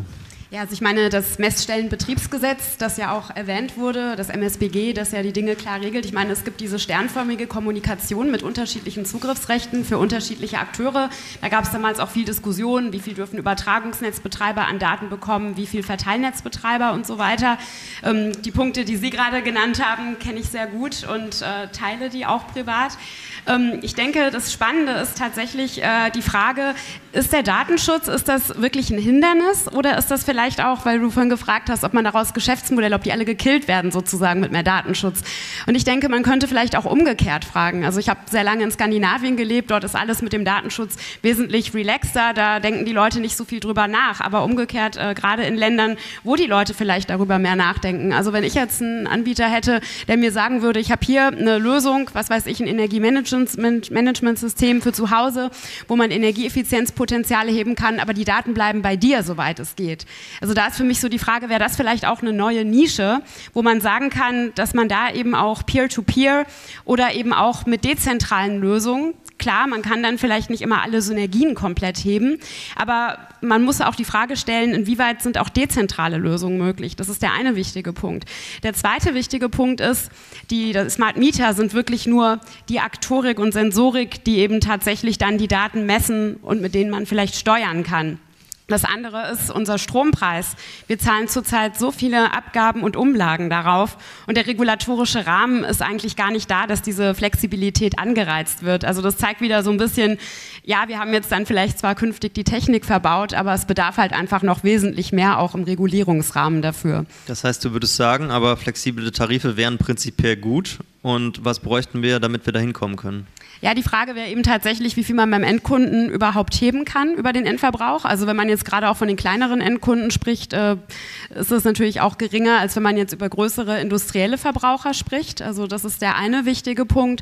Speaker 2: Ja, also ich meine, das Messstellenbetriebsgesetz, das ja auch erwähnt wurde, das MSBG, das ja die Dinge klar regelt. Ich meine, es gibt diese sternförmige Kommunikation mit unterschiedlichen Zugriffsrechten für unterschiedliche Akteure. Da gab es damals auch viel Diskussion, wie viel dürfen Übertragungsnetzbetreiber an Daten bekommen, wie viel Verteilnetzbetreiber und so weiter. Die Punkte, die Sie gerade genannt haben, kenne ich sehr gut und teile die auch privat. Ich denke, das Spannende ist tatsächlich die Frage, ist der Datenschutz, ist das wirklich ein Hindernis oder ist das vielleicht auch, weil du vorhin gefragt hast, ob man daraus Geschäftsmodelle, ob die alle gekillt werden sozusagen mit mehr Datenschutz. Und ich denke, man könnte vielleicht auch umgekehrt fragen. Also ich habe sehr lange in Skandinavien gelebt, dort ist alles mit dem Datenschutz wesentlich relaxter, da denken die Leute nicht so viel drüber nach, aber umgekehrt gerade in Ländern, wo die Leute vielleicht darüber mehr nachdenken. Also wenn ich jetzt einen Anbieter hätte, der mir sagen würde, ich habe hier eine Lösung, was weiß ich, ein Energiemanagementsystem für zu Hause, wo man Energieeffizienzpotenziale heben kann, aber die Daten bleiben bei dir, soweit es geht. Also da ist für mich so die Frage, wäre das vielleicht auch eine neue Nische, wo man sagen kann, dass man da eben auch Peer-to-Peer oder eben auch mit dezentralen Lösungen, klar, man kann dann vielleicht nicht immer alle Synergien komplett heben, aber man muss auch die Frage stellen, inwieweit sind auch dezentrale Lösungen möglich. Das ist der eine wichtige Punkt. Der zweite wichtige Punkt ist, die Smart Meter sind wirklich nur die Aktorik und Sensorik, die eben tatsächlich dann die Daten messen und mit denen man vielleicht steuern kann. Das andere ist unser Strompreis. Wir zahlen zurzeit so viele Abgaben und Umlagen darauf und der regulatorische Rahmen ist eigentlich gar nicht da, dass diese Flexibilität angereizt wird. Also das zeigt wieder so ein bisschen, ja, wir haben jetzt dann vielleicht zwar künftig die Technik verbaut, aber es bedarf halt einfach noch wesentlich mehr auch im Regulierungsrahmen dafür.
Speaker 1: Das heißt, du würdest sagen, aber flexible Tarife wären prinzipiell gut und was bräuchten wir, damit wir da hinkommen können?
Speaker 2: Ja, die Frage wäre eben tatsächlich, wie viel man beim Endkunden überhaupt heben kann über den Endverbrauch. Also wenn man jetzt gerade auch von den kleineren Endkunden spricht, ist es natürlich auch geringer, als wenn man jetzt über größere industrielle Verbraucher spricht. Also das ist der eine wichtige Punkt.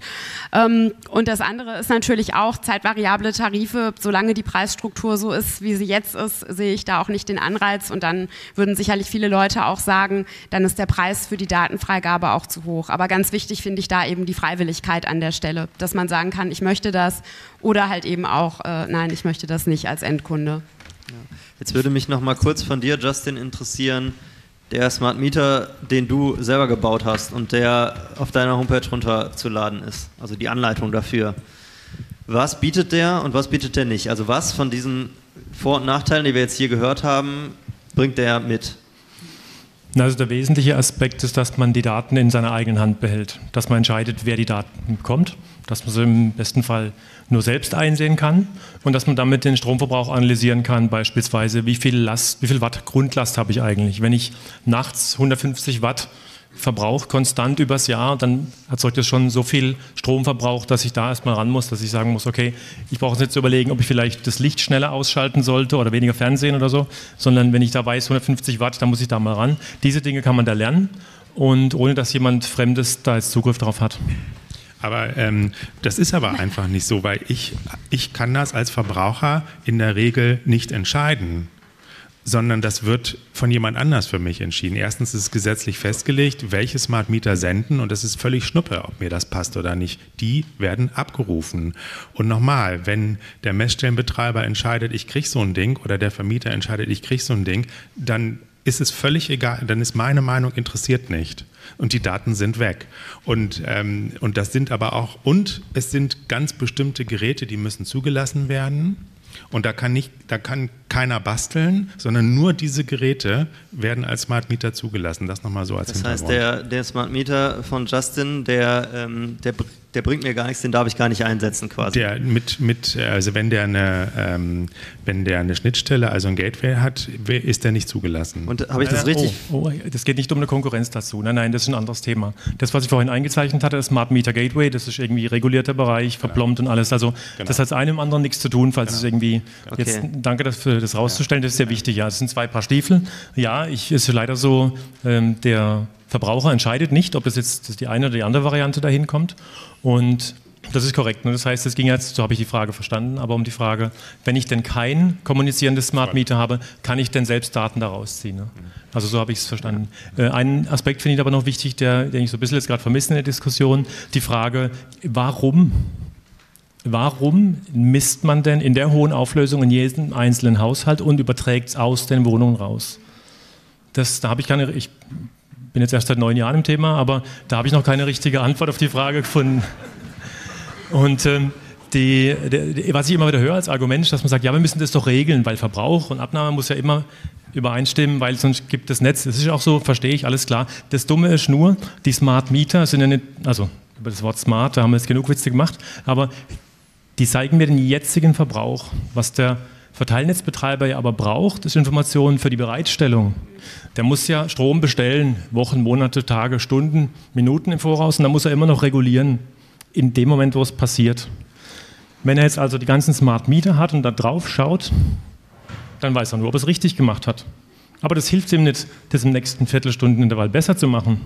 Speaker 2: Und das andere ist natürlich auch zeitvariable Tarife. Solange die Preisstruktur so ist, wie sie jetzt ist, sehe ich da auch nicht den Anreiz. Und dann würden sicherlich viele Leute auch sagen, dann ist der Preis für die Datenfreigabe auch zu hoch. Aber ganz wichtig finde ich da eben die Freiwilligkeit an der Stelle, dass man sagen kann, ich möchte das oder halt eben auch, nein, ich möchte das nicht als Endkunde.
Speaker 1: Ja. Jetzt würde mich noch mal kurz von dir, Justin, interessieren, der Smart Meter, den du selber gebaut hast und der auf deiner Homepage runterzuladen ist, also die Anleitung dafür. Was bietet der und was bietet der nicht? Also was von diesen Vor- und Nachteilen, die wir jetzt hier gehört haben, bringt der mit?
Speaker 3: Also der wesentliche Aspekt ist, dass man die Daten in seiner eigenen Hand behält, dass man entscheidet, wer die Daten bekommt, dass man sie im besten Fall nur selbst einsehen kann und dass man damit den Stromverbrauch analysieren kann, beispielsweise wie viel Watt Grundlast habe ich eigentlich. Wenn ich nachts 150 Watt verbrauche, konstant übers Jahr, dann erzeugt das schon so viel Stromverbrauch, dass ich da erstmal ran muss, dass ich sagen muss, okay, ich brauche jetzt zu überlegen, ob ich vielleicht das Licht schneller ausschalten sollte oder weniger Fernsehen oder so, sondern wenn ich da weiß, 150 Watt, dann muss ich da mal ran. Diese Dinge kann man da lernen und ohne, dass jemand Fremdes da jetzt Zugriff drauf hat.
Speaker 6: Aber das ist aber einfach nicht so, weil ich kann das als Verbraucher in der Regel nicht entscheiden, sondern das wird von jemand anders für mich entschieden. Erstens ist es gesetzlich festgelegt, welche Smart Meter senden und das ist völlig Schnuppe, ob mir das passt oder nicht. Die werden abgerufen. Und nochmal, wenn der Messstellenbetreiber entscheidet, ich kriege so ein Ding oder der Vermieter entscheidet, ich kriege so ein Ding, dann ist es völlig egal, dann ist meine Meinung interessiert nicht. Und die Daten sind weg. Und das sind aber auch, und es sind ganz bestimmte Geräte, die müssen zugelassen werden. Und da kann keiner basteln, sondern nur diese Geräte werden als Smart Meter zugelassen. Das nochmal so als Hintergrund.
Speaker 1: Das heißt, der Smart Meter von Justin, der bringt mir gar nichts, den darf ich gar nicht einsetzen quasi.
Speaker 6: Also wenn der eine Schnittstelle, also ein Gateway hat, ist der nicht zugelassen.
Speaker 1: Und habe ich das richtig?
Speaker 3: Das geht nicht um eine Konkurrenz dazu. Nein, das ist ein anderes Thema. Das, was ich vorhin eingezeichnet hatte, das Smart Meter Gateway, das ist irgendwie regulierter Bereich, verplombt und alles. Also das hat einem anderen nichts zu tun, falls es irgendwie jetzt, danke dafür, das rauszustellen, das ist sehr wichtig. Ja, es sind zwei Paar Stiefel. Ja, ist leider so, der Verbraucher entscheidet nicht, ob das jetzt die eine oder die andere Variante dahin kommt. Und das ist korrekt. Das heißt, es ging jetzt, so habe ich die Frage verstanden, aber um die Frage, wenn ich denn kein kommunizierendes Smart Meter habe, kann ich denn selbst Daten daraus ziehen? Ne? Also so habe ich es verstanden. Einen Aspekt finde ich aber noch wichtig, den ich so ein bisschen jetzt gerade vermisse in der Diskussion, die Frage, warum misst man denn in der hohen Auflösung in jedem einzelnen Haushalt und überträgt es aus den Wohnungen raus? Da habe ich keine, ich bin jetzt erst seit 9 Jahren im Thema, aber da habe ich noch keine richtige Antwort auf die Frage gefunden. Und was ich immer wieder höre als Argument ist, dass man sagt, ja, wir müssen das doch regeln, weil Verbrauch und Abnahme muss ja immer übereinstimmen, weil sonst gibt das Netz. Das ist auch so, verstehe ich, alles klar. Das Dumme ist nur, die Smart Meter sind ja nicht, also über das Wort Smart, da haben wir jetzt genug Witze gemacht, aber die zeigen mir den jetzigen Verbrauch. Was der Verteilnetzbetreiber ja aber braucht, ist Informationen für die Bereitstellung. Der muss ja Strom bestellen, Wochen, Monate, Tage, Stunden, Minuten im Voraus, und dann muss er immer noch regulieren, in dem Moment, wo es passiert. Wenn er jetzt also die ganzen Smart Meter hat und da drauf schaut, dann weiß er nur, ob er es richtig gemacht hat. Aber das hilft ihm nicht, das im nächsten Viertelstundenintervall besser zu machen.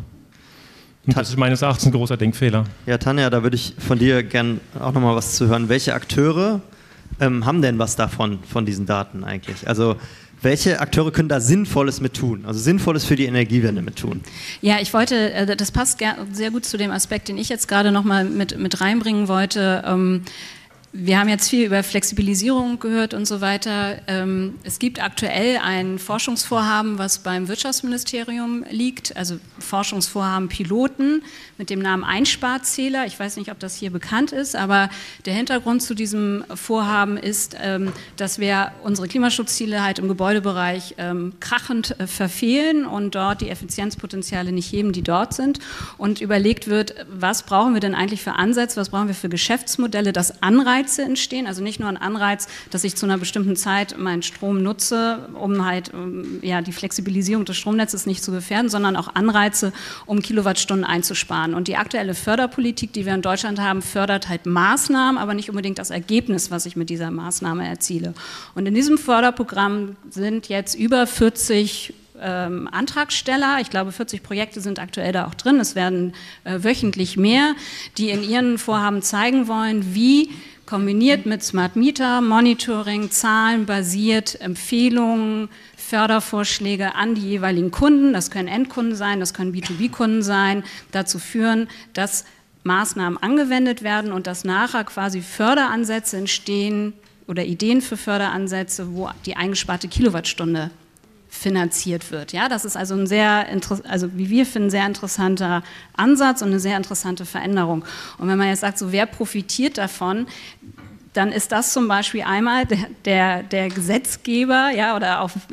Speaker 3: Und das ist meines Erachtens ein großer Denkfehler.
Speaker 1: Ja, Tanja, da würde ich von dir gerne auch nochmal was zu hören. Welche Akteure haben denn was davon, von diesen Daten eigentlich? Also welche Akteure können da Sinnvolles mit tun, also Sinnvolles für die Energiewende mit tun?
Speaker 4: Ja, ich wollte, das passt sehr gut zu dem Aspekt, den ich jetzt gerade nochmal mit reinbringen wollte. Wir haben jetzt viel über Flexibilisierung gehört und so weiter. Es gibt aktuell ein Forschungsvorhaben, was beim Wirtschaftsministerium liegt, also Forschungsvorhaben Piloten mit dem Namen Einsparzähler. Ich weiß nicht, ob das hier bekannt ist, aber der Hintergrund zu diesem Vorhaben ist, dass wir unsere Klimaschutzziele halt im Gebäudebereich krachend verfehlen und dort die Effizienzpotenziale nicht heben, die dort sind, und überlegt wird, was brauchen wir denn eigentlich für Ansätze, was brauchen wir für Geschäftsmodelle, das Anreize entstehen, also nicht nur ein Anreiz, dass ich zu einer bestimmten Zeit meinen Strom nutze, um halt die Flexibilisierung des Stromnetzes nicht zu gefährden, sondern auch Anreize, um Kilowattstunden einzusparen. Und die aktuelle Förderpolitik, die wir in Deutschland haben, fördert halt Maßnahmen, aber nicht unbedingt das Ergebnis, was ich mit dieser Maßnahme erziele. Und in diesem Förderprogramm sind jetzt über 40 Antragsteller, ich glaube 40 Projekte sind aktuell da auch drin, es werden wöchentlich mehr, die in ihren Vorhaben zeigen wollen, wie kombiniert mit Smart Meter, Monitoring, zahlenbasiert, Empfehlungen, Fördervorschläge an die jeweiligen Kunden, das können Endkunden sein, das können B2B-Kunden sein, dazu führen, dass Maßnahmen angewendet werden und dass nachher quasi Förderansätze entstehen oder Ideen für Förderansätze, wo die eingesparte Kilowattstunde finanziert wird. Ja, das ist also ein sehr, wie wir finden, sehr interessanter Ansatz und eine sehr interessante Veränderung. Und wenn man jetzt sagt, so wer profitiert davon, dann ist das zum Beispiel einmal der Gesetzgeber, ja, oder auch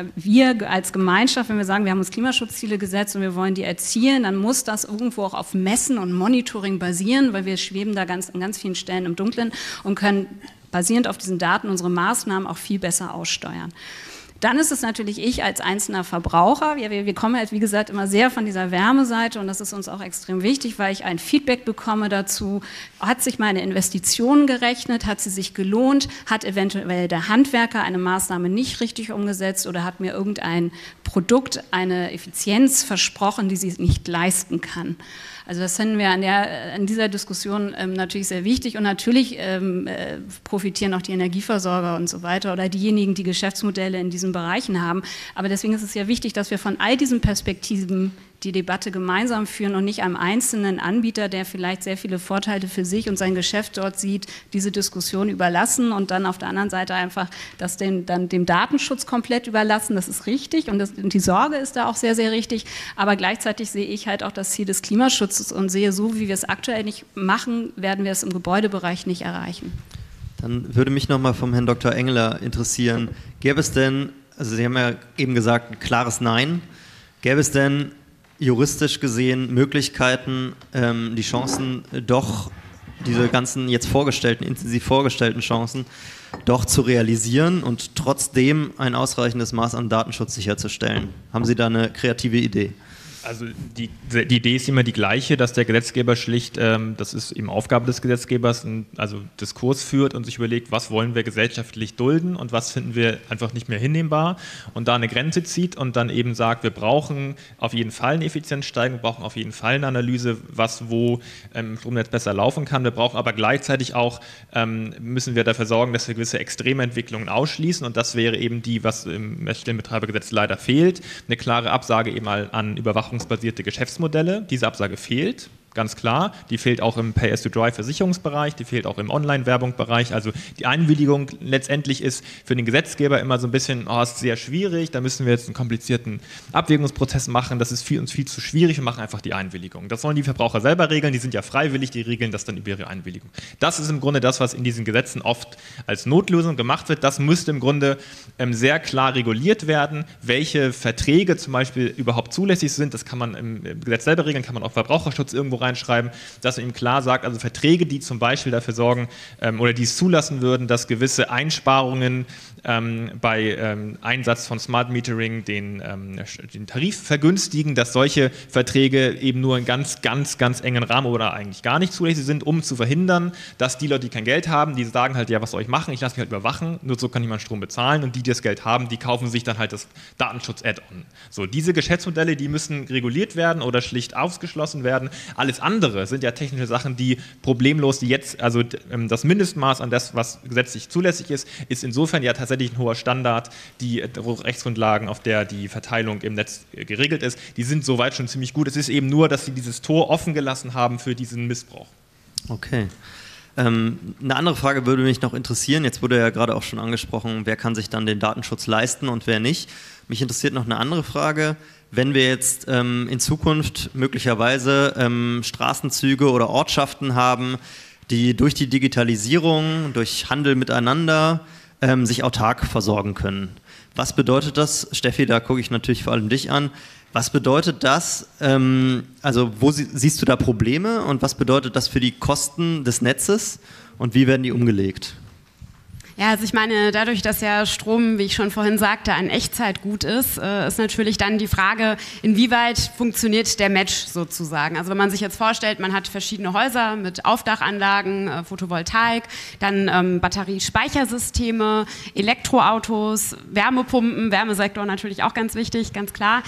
Speaker 4: wir als Gemeinschaft, wenn wir sagen, wir haben uns Klimaschutzziele gesetzt und wir wollen die erzielen, dann muss das irgendwo auch auf Messen und Monitoring basieren, weil wir schweben da an ganz vielen Stellen im Dunkeln und können basierend auf diesen Daten unsere Maßnahmen auch viel besser aussteuern. Dann ist es natürlich ich als einzelner Verbraucher, wir kommen halt wie gesagt immer sehr von dieser Wärmeseite und das ist uns auch extrem wichtig, weil ich ein Feedback bekomme dazu, hat sich meine Investition gerechnet, hat sie sich gelohnt, hat eventuell der Handwerker eine Maßnahme nicht richtig umgesetzt oder hat mir irgendein Produkt eine Effizienz versprochen, die sie nicht leisten kann. Also das finden wir an dieser Diskussion natürlich sehr wichtig und natürlich profitieren auch die Energieversorger und so weiter oder diejenigen, die Geschäftsmodelle in diesen Bereichen haben. Aber deswegen ist es ja wichtig, dass wir von all diesen Perspektiven die Debatte gemeinsam führen und nicht einem einzelnen Anbieter, der vielleicht sehr viele Vorteile für sich und sein Geschäft dort sieht, diese Diskussion überlassen und dann auf der anderen Seite einfach das dem Datenschutz komplett überlassen. Das ist richtig und die Sorge ist da auch sehr, sehr richtig. Aber gleichzeitig sehe ich halt auch das Ziel des Klimaschutzes und sehe, so wie wir es aktuell nicht machen, werden wir es im Gebäudebereich nicht erreichen.
Speaker 1: Dann würde mich nochmal vom Herrn Dr. Engler interessieren, gäbe es denn, also Sie haben ja eben gesagt, ein klares Nein, gäbe es denn juristisch gesehen Möglichkeiten, die Chancen doch, diese ganzen jetzt intensiv vorgestellten Chancen, doch zu realisieren und trotzdem ein ausreichendes Maß an Datenschutz sicherzustellen? Haben Sie da eine kreative Idee?
Speaker 5: Also die Idee ist immer die gleiche, dass der Gesetzgeber schlicht, das ist eben Aufgabe des Gesetzgebers, also Diskurs führt und sich überlegt, was wollen wir gesellschaftlich dulden und was finden wir einfach nicht mehr hinnehmbar und da eine Grenze zieht und dann eben sagt, wir brauchen auf jeden Fall eine Effizienzsteigerung, wir brauchen auf jeden Fall eine Analyse, was wo im Stromnetz besser laufen kann. Wir brauchen aber gleichzeitig auch, müssen wir dafür sorgen, dass wir gewisse Extrementwicklungen ausschließen und das wäre eben die, was im Messstellenbetreibergesetz leider fehlt, eine klare Absage eben an überwachungsbasierte Geschäftsmodelle. Diese Absage fehlt, ganz klar. Die fehlt auch im Pay-as-you-drive-Versicherungsbereich, die fehlt auch im Online-Werbung-Bereich. Also die Einwilligung letztendlich ist für den Gesetzgeber immer so ein bisschen, ist sehr schwierig, da müssen wir jetzt einen komplizierten Abwägungsprozess machen, das ist uns viel zu schwierig, wir machen einfach die Einwilligung. Das sollen die Verbraucher selber regeln, die sind ja freiwillig, die regeln das dann über ihre Einwilligung. Das ist im Grunde das, was in diesen Gesetzen oft als Notlösung gemacht wird. Das müsste im Grunde sehr klar reguliert werden, welche Verträge zum Beispiel überhaupt zulässig sind. Das kann man im Gesetz selber regeln, kann man auch Verbraucherschutz irgendwo reinschreiben, dass man ihm klar sagt, also Verträge, die zum Beispiel dafür sorgen oder die es zulassen würden, dass gewisse Einsparungen bei Einsatz von Smart Metering den Tarif vergünstigen, dass solche Verträge eben nur in ganz engen Rahmen oder eigentlich gar nicht zulässig sind, um zu verhindern, dass die Leute, die kein Geld haben, die sagen halt, ja, was soll ich machen? Ich lasse mich halt überwachen, nur so kann ich meinen Strom bezahlen, und die das Geld haben, die kaufen sich dann halt das Datenschutz-Add-on. So, diese Geschäftsmodelle, die müssen reguliert werden oder schlicht ausgeschlossen werden. Alles andere sind ja technische Sachen, die problemlos, die jetzt, also das Mindestmaß an das, was gesetzlich zulässig ist insofern ja tatsächlich ein hoher Standard. Die Rechtsgrundlagen, auf der die Verteilung im Netz geregelt ist, die sind soweit schon ziemlich gut. Es ist eben nur, dass sie dieses Tor offen gelassen haben für diesen Missbrauch.
Speaker 1: Okay. Eine andere Frage würde mich noch interessieren. Jetzt wurde ja gerade auch schon angesprochen, wer kann sich dann den Datenschutz leisten und wer nicht. Mich interessiert noch eine andere Frage. Wenn wir jetzt in Zukunft möglicherweise Straßenzüge oder Ortschaften haben, die durch die Digitalisierung, durch Handel miteinander sich autark versorgen können. Was bedeutet das? Steffi, da gucke ich natürlich vor allem dich an. Was bedeutet das, also wo siehst du da Probleme und was bedeutet das für die Kosten des Netzes und wie werden die umgelegt?
Speaker 2: Ja, also ich meine, dadurch, dass ja Strom, wie ich schon vorhin sagte, ein Echtzeitgut ist, ist natürlich dann die Frage, inwieweit funktioniert der Match sozusagen. Also wenn man sich jetzt vorstellt, man hat verschiedene Häuser mit Aufdachanlagen, Photovoltaik, dann Batteriespeichersysteme, Elektroautos, Wärmepumpen, Wärmesektor natürlich auch ganz wichtig, ganz klar.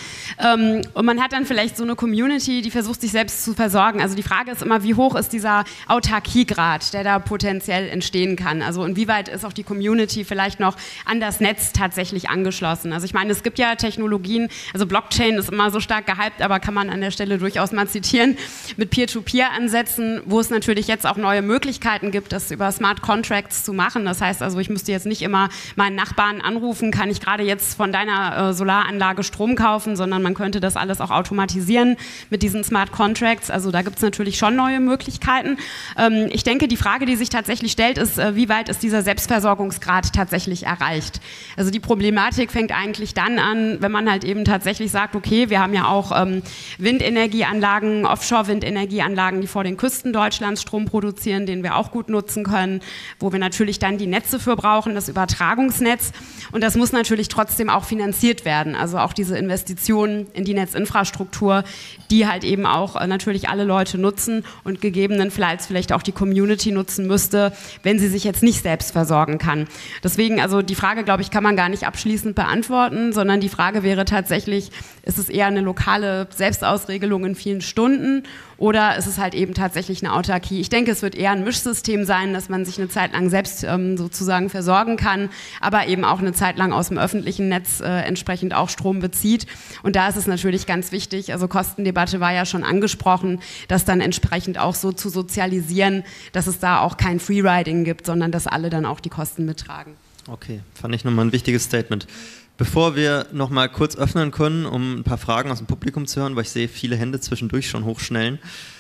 Speaker 2: Und man hat dann vielleicht so eine Community, die versucht, sich selbst zu versorgen. Also die Frage ist immer, wie hoch ist dieser Autarkiegrad, der da potenziell entstehen kann? Also inwieweit ist auch die Community vielleicht noch an das Netz tatsächlich angeschlossen. Also ich meine, es gibt ja Technologien, also Blockchain ist immer so stark gehypt, aber kann man an der Stelle durchaus mal zitieren, mit Peer-to-Peer-Ansätzen, wo es natürlich jetzt auch neue Möglichkeiten gibt, das über Smart Contracts zu machen. Das heißt also, ich müsste jetzt nicht immer meinen Nachbarn anrufen, kann ich gerade jetzt von deiner Solaranlage Strom kaufen, sondern man könnte das alles auch automatisieren mit diesen Smart Contracts. Also da gibt es natürlich schon neue Möglichkeiten. Ich denke, die Frage, die sich tatsächlich stellt, ist, wie weit ist dieser Selbstversorgungsgrad tatsächlich erreicht. Also die Problematik fängt eigentlich dann an, wenn man halt eben tatsächlich sagt, okay, wir haben ja auch Windenergieanlagen, Offshore-Windenergieanlagen, die vor den Küsten Deutschlands Strom produzieren, den wir auch gut nutzen können, wo wir natürlich dann die Netze für brauchen, das Übertragungsnetz. Und das muss natürlich trotzdem auch finanziert werden. Also auch diese Investitionen in die Netzinfrastruktur, die halt eben auch natürlich alle Leute nutzen und gegebenenfalls vielleicht auch die Community nutzen müsste, wenn sie sich jetzt nicht selbst versorgen kann. Deswegen, also die Frage, glaube ich, kann man gar nicht abschließend beantworten, sondern die Frage wäre tatsächlich, ist es eher eine lokale Selbstausregelung in vielen Stunden oder ist es halt eben tatsächlich eine Autarkie? Ich denke, es wird eher ein Mischsystem sein, dass man sich eine Zeit lang selbst sozusagen versorgen kann, aber eben auch eine Zeit lang aus dem öffentlichen Netz entsprechend auch Strom bezieht. Und da ist es natürlich ganz wichtig, also Kostendebatte war ja schon angesprochen, das dann entsprechend auch so zu sozialisieren, dass es da auch kein Freeriding gibt, sondern dass alle dann auch die Kosten mittragen.
Speaker 1: Okay, fand ich nochmal ein wichtiges Statement. Bevor wir nochmal kurz öffnen können, um ein paar Fragen aus dem Publikum zu hören, weil ich sehe viele Hände zwischendurch schon hochschnellen,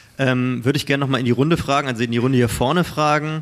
Speaker 1: würde ich gerne nochmal in die Runde fragen, also in die Runde hier vorne fragen.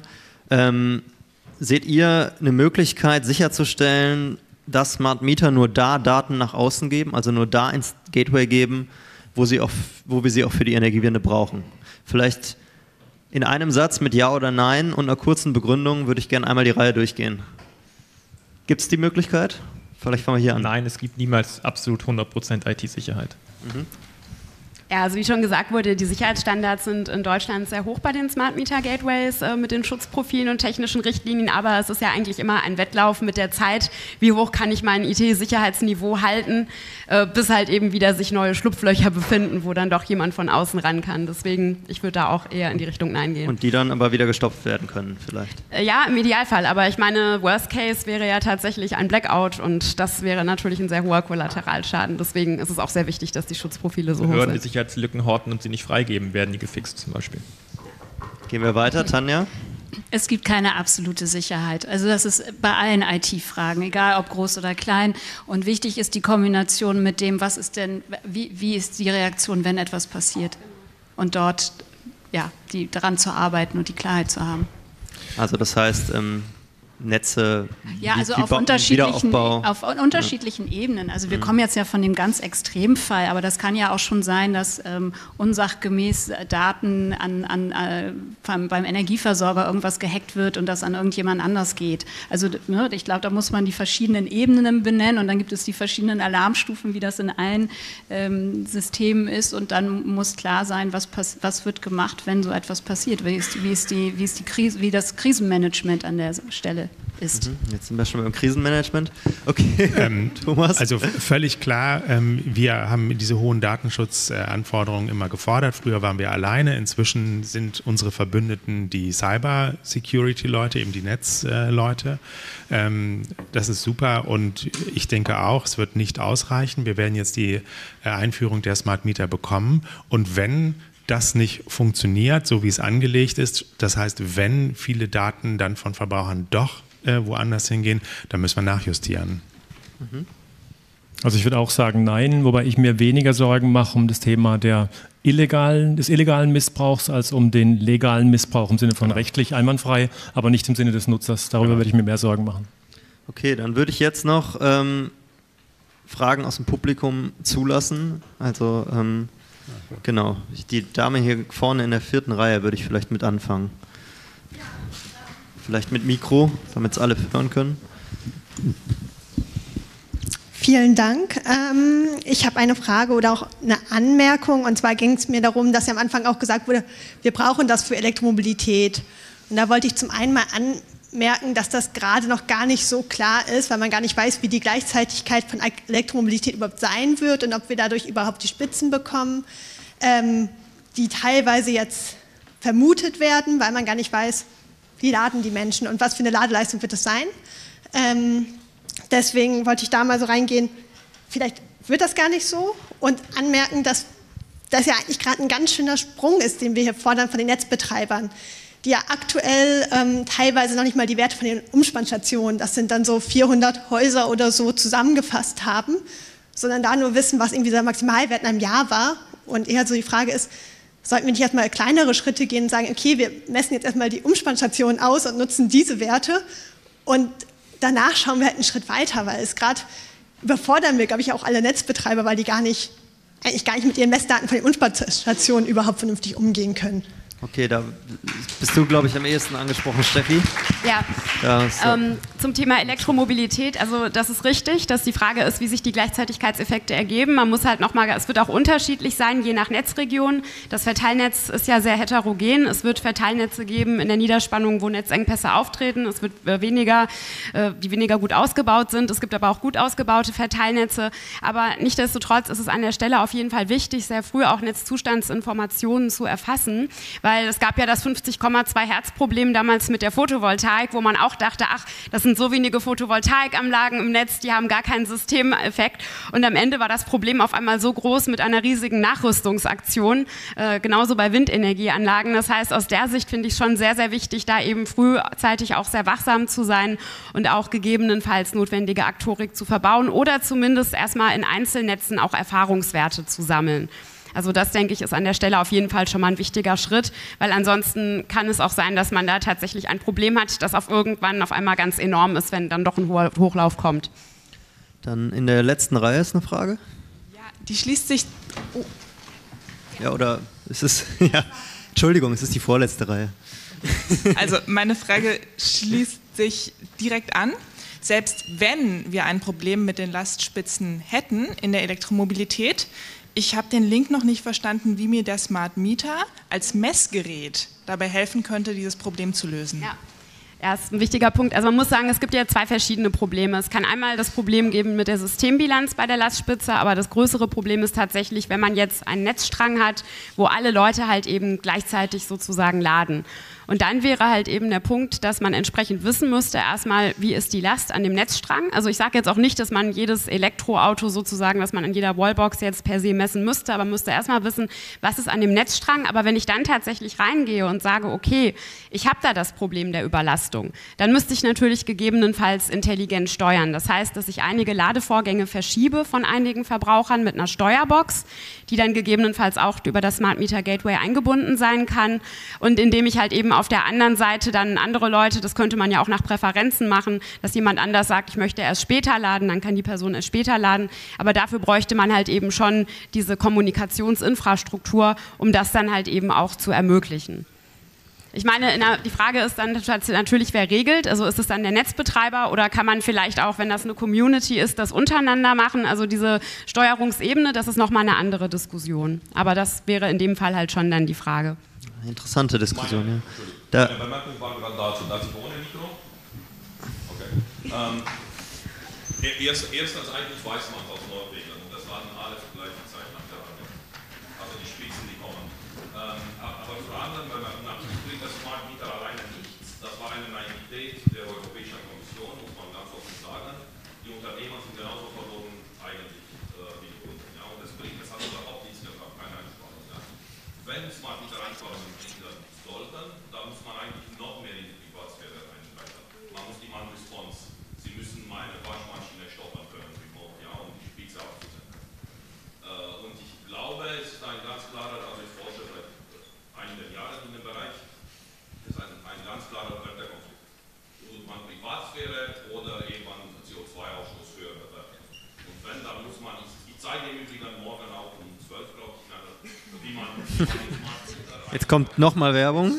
Speaker 1: Seht ihr eine Möglichkeit sicherzustellen, dass Smart Meter nur da Daten nach außen geben, also nur da ins Gateway geben, wo wir sie auch für die Energiewende brauchen? Vielleicht in einem Satz mit Ja oder Nein und einer kurzen Begründung würde ich gerne einmal die Reihe durchgehen. Gibt es die Möglichkeit? Vielleicht fangen wir hier an.
Speaker 5: Nein, es gibt niemals absolut 100% IT-Sicherheit.
Speaker 1: Mhm.
Speaker 2: Ja, also wie schon gesagt wurde, die Sicherheitsstandards sind in Deutschland sehr hoch bei den Smart Meter Gateways mit den Schutzprofilen und technischen Richtlinien, aber es ist ja eigentlich immer ein Wettlauf mit der Zeit, wie hoch kann ich mein IT-Sicherheitsniveau halten, bis halt eben wieder sich neue Schlupflöcher befinden, wo dann doch jemand von außen ran kann. Deswegen, ich würde da auch eher in die Richtung Nein gehen.
Speaker 1: Und die dann aber wieder gestopft werden können vielleicht?
Speaker 2: Ja, im Idealfall, aber ich meine, Worst Case wäre ja tatsächlich ein Blackout und das wäre natürlich ein sehr hoher Kollateralschaden. Deswegen ist es auch sehr wichtig, dass die Schutzprofile so hoch sind.
Speaker 5: Sicherheitslücken horten und sie nicht freigeben, werden die gefixt zum Beispiel.
Speaker 1: Gehen wir weiter, Tanja?
Speaker 4: Es gibt keine absolute Sicherheit. Also das ist bei allen IT-Fragen, egal ob groß oder klein. Und wichtig ist die Kombination mit dem, wie ist die Reaktion, wenn etwas passiert. Und dort daran zu arbeiten und die Klarheit zu haben.
Speaker 1: Also das heißt, Netze,
Speaker 4: ja, also auf unterschiedlichen Ebenen. Also wir kommen jetzt ja von dem ganz Extremfall, aber das kann ja auch schon sein, dass unsachgemäß Daten beim Energieversorger irgendwas gehackt wird und das an irgendjemand anders geht. Also ich glaube, da muss man die verschiedenen Ebenen benennen und dann gibt es die verschiedenen Alarmstufen, wie das in allen Systemen ist und dann muss klar sein, was wird gemacht, wenn so etwas passiert. Wie das Krisenmanagement an der Stelle ist.
Speaker 1: Jetzt sind wir schon beim Krisenmanagement. Okay, Thomas?
Speaker 6: Also völlig klar, wir haben diese hohen Datenschutzanforderungen immer gefordert. Früher waren wir alleine, inzwischen sind unsere Verbündeten die Cyber-Security-Leute, eben die Netzleute. Das ist super und ich denke auch, es wird nicht ausreichen. Wir werden jetzt die Einführung der Smart Meter bekommen und wenn das nicht funktioniert, so wie es angelegt ist, das heißt, wenn viele Daten dann von Verbrauchern doch woanders hingehen, dann müssen wir nachjustieren.
Speaker 3: Also ich würde auch sagen nein, wobei ich mir weniger Sorgen mache um das Thema des illegalen Missbrauchs als um den legalen Missbrauch im Sinne von rechtlich einwandfrei, aber nicht im Sinne des Nutzers. Darüber würde ich mir mehr Sorgen machen.
Speaker 1: Okay, dann würde ich jetzt noch Fragen aus dem Publikum zulassen. Also genau, die Dame hier vorne in der 4. Reihe würde ich vielleicht mit anfangen. Vielleicht mit Mikro, damit es alle hören können.
Speaker 7: Vielen Dank. Ich habe eine Frage oder auch eine Anmerkung. Und zwar ging es mir darum, dass ja am Anfang auch gesagt wurde, wir brauchen das für Elektromobilität. Und da wollte ich zum einen mal anmerken, dass das gerade noch gar nicht so klar ist, weil man gar nicht weiß, wie die Gleichzeitigkeit von Elektromobilität überhaupt sein wird und ob wir dadurch überhaupt die Spitzen bekommen, die teilweise jetzt vermutet werden, weil man gar nicht weiß, wie laden die Menschen und was für eine Ladeleistung wird es sein. Deswegen wollte ich da mal so reingehen, vielleicht wird das gar nicht so und anmerken, dass das ja eigentlich gerade ein ganz schöner Sprung ist, den wir hier fordern von den Netzbetreibern, die ja aktuell teilweise noch nicht mal die Werte von den Umspannstationen, das sind dann so 400 Häuser oder so, zusammengefasst haben, sondern da nur wissen, was irgendwie der Maximalwert in einem Jahr war und eher so die Frage ist, sollten wir nicht erstmal kleinere Schritte gehen und sagen, okay, wir messen jetzt erstmal die Umspannstationen aus und nutzen diese Werte und danach schauen wir halt einen Schritt weiter, weil es gerade überfordern wir, glaube ich, auch alle Netzbetreiber, weil die eigentlich gar nicht mit ihren Messdaten von den Umspannstationen überhaupt vernünftig umgehen können.
Speaker 1: Okay, da bist du, glaube ich, am ehesten angesprochen, Steffi.
Speaker 2: Ja, zum Thema Elektromobilität, also das ist richtig, dass die Frage ist, wie sich die Gleichzeitigkeitseffekte ergeben. Man muss halt nochmal, es wird auch unterschiedlich sein, je nach Netzregion. Das Verteilnetz ist ja sehr heterogen. Es wird Verteilnetze geben in der Niederspannung, wo Netzengpässe auftreten. Es wird die weniger gut ausgebaut sind. Es gibt aber auch gut ausgebaute Verteilnetze. Aber nichtsdestotrotz ist es an der Stelle auf jeden Fall wichtig, sehr früh auch Netzzustandsinformationen zu erfassen, weil es gab ja das 50,2 Hertz Problem damals mit der Photovoltaik, wo man auch dachte, ach, das sind so wenige Photovoltaikanlagen im Netz, die haben gar keinen Systemeffekt. Und am Ende war das Problem auf einmal so groß mit einer riesigen Nachrüstungsaktion, genauso bei Windenergieanlagen. Das heißt, aus der Sicht finde ich schon sehr, sehr wichtig, da eben frühzeitig auch sehr wachsam zu sein und auch gegebenenfalls notwendige Aktorik zu verbauen oder zumindest erstmal in Einzelnetzen auch Erfahrungswerte zu sammeln. Also das, denke ich, ist an der Stelle auf jeden Fall schon mal ein wichtiger Schritt, weil ansonsten kann es auch sein, dass man da tatsächlich ein Problem hat, das irgendwann auf einmal ganz enorm ist, wenn dann doch ein hoher Hochlauf kommt.
Speaker 1: Dann in der letzten Reihe ist eine Frage.
Speaker 8: Ja, die schließt sich... Oh.
Speaker 1: Ja, oder ist es... Ja, Entschuldigung, es ist die vorletzte Reihe.
Speaker 8: Also meine Frage schließt sich direkt an. Selbst wenn wir ein Problem mit den Lastspitzen hätten in der Elektromobilität, ich habe den Link noch nicht verstanden, wie mir der Smart Meter als Messgerät dabei helfen könnte, dieses Problem zu lösen.
Speaker 2: Ja. Ja, ist ein wichtiger Punkt. Also man muss sagen, es gibt ja zwei verschiedene Probleme. Es kann einmal das Problem geben mit der Systembilanz bei der Lastspitze, aber das größere Problem ist tatsächlich, wenn man jetzt einen Netzstrang hat, wo alle Leute halt eben gleichzeitig sozusagen laden. Und dann wäre halt eben der Punkt, dass man entsprechend wissen müsste, erstmal, wie ist die Last an dem Netzstrang. Also ich sage jetzt auch nicht, dass man jedes Elektroauto sozusagen, was man an jeder Wallbox jetzt per se messen müsste, aber man müsste erstmal wissen, was ist an dem Netzstrang. Aber wenn ich dann tatsächlich reingehe und sage, okay, ich habe da das Problem der Überlastung, dann müsste ich natürlich gegebenenfalls intelligent steuern. Das heißt, dass ich einige Ladevorgänge verschiebe von einigen Verbrauchern mit einer Steuerbox, die dann gegebenenfalls auch über das Smart Meter Gateway eingebunden sein kann und indem ich halt eben auf der anderen Seite dann andere Leute, das könnte man ja auch nach Präferenzen machen, dass jemand anders sagt, ich möchte erst später laden, dann kann die Person erst später laden, aber dafür bräuchte man halt eben schon diese Kommunikationsinfrastruktur, um das dann halt eben auch zu ermöglichen. Ich meine, die Frage ist dann natürlich, wer regelt, also ist es dann der Netzbetreiber oder kann man vielleicht auch, wenn das eine Community ist, das untereinander machen, also diese Steuerungsebene, das ist nochmal eine andere Diskussion, aber das wäre in dem Fall halt schon dann die Frage.
Speaker 1: Interessante Diskussion, ja.
Speaker 9: Meine Bemerkung war gerade dazu. Darf ich ohne Mikro? Okay. Erstens, eigentlich weiß man es aus Norwegen und das laden alle zur gleichen Zeit nach der Arbeit. Also die Spitzen, die kommen. Aber zur anderen Bemerkung, bringt das Smart Meter alleine nichts. Das war eine Naivität der Europäischen Kommission, muss man ganz offen sagen. Die Unternehmer sind genauso verloren eigentlich wie die Kunden. Ja? Und das hat überhaupt nichts gebracht, keine Einsparung. Ja? Wenn Smart Meter Einsparungen sollten, da muss man eigentlich noch mehr in die Privatsphäre einsteigen. Man muss die Man-Response, Sie müssen meine Waschmaschine stoppen können, ja, um die Spitze abzusetzen. Und ich glaube, es ist ein ganz klarer, also ich forsche seit einigen Jahren in dem Bereich, es ist ein ganz klarer Wertekonflikt. Tut man Privatsphäre oder eben CO2-Ausstoß höher bewerten. Und wenn, dann muss man, ich zeige im Übrigen morgen auch um 12 Uhr, wie man
Speaker 1: Jetzt kommt nochmal Werbung.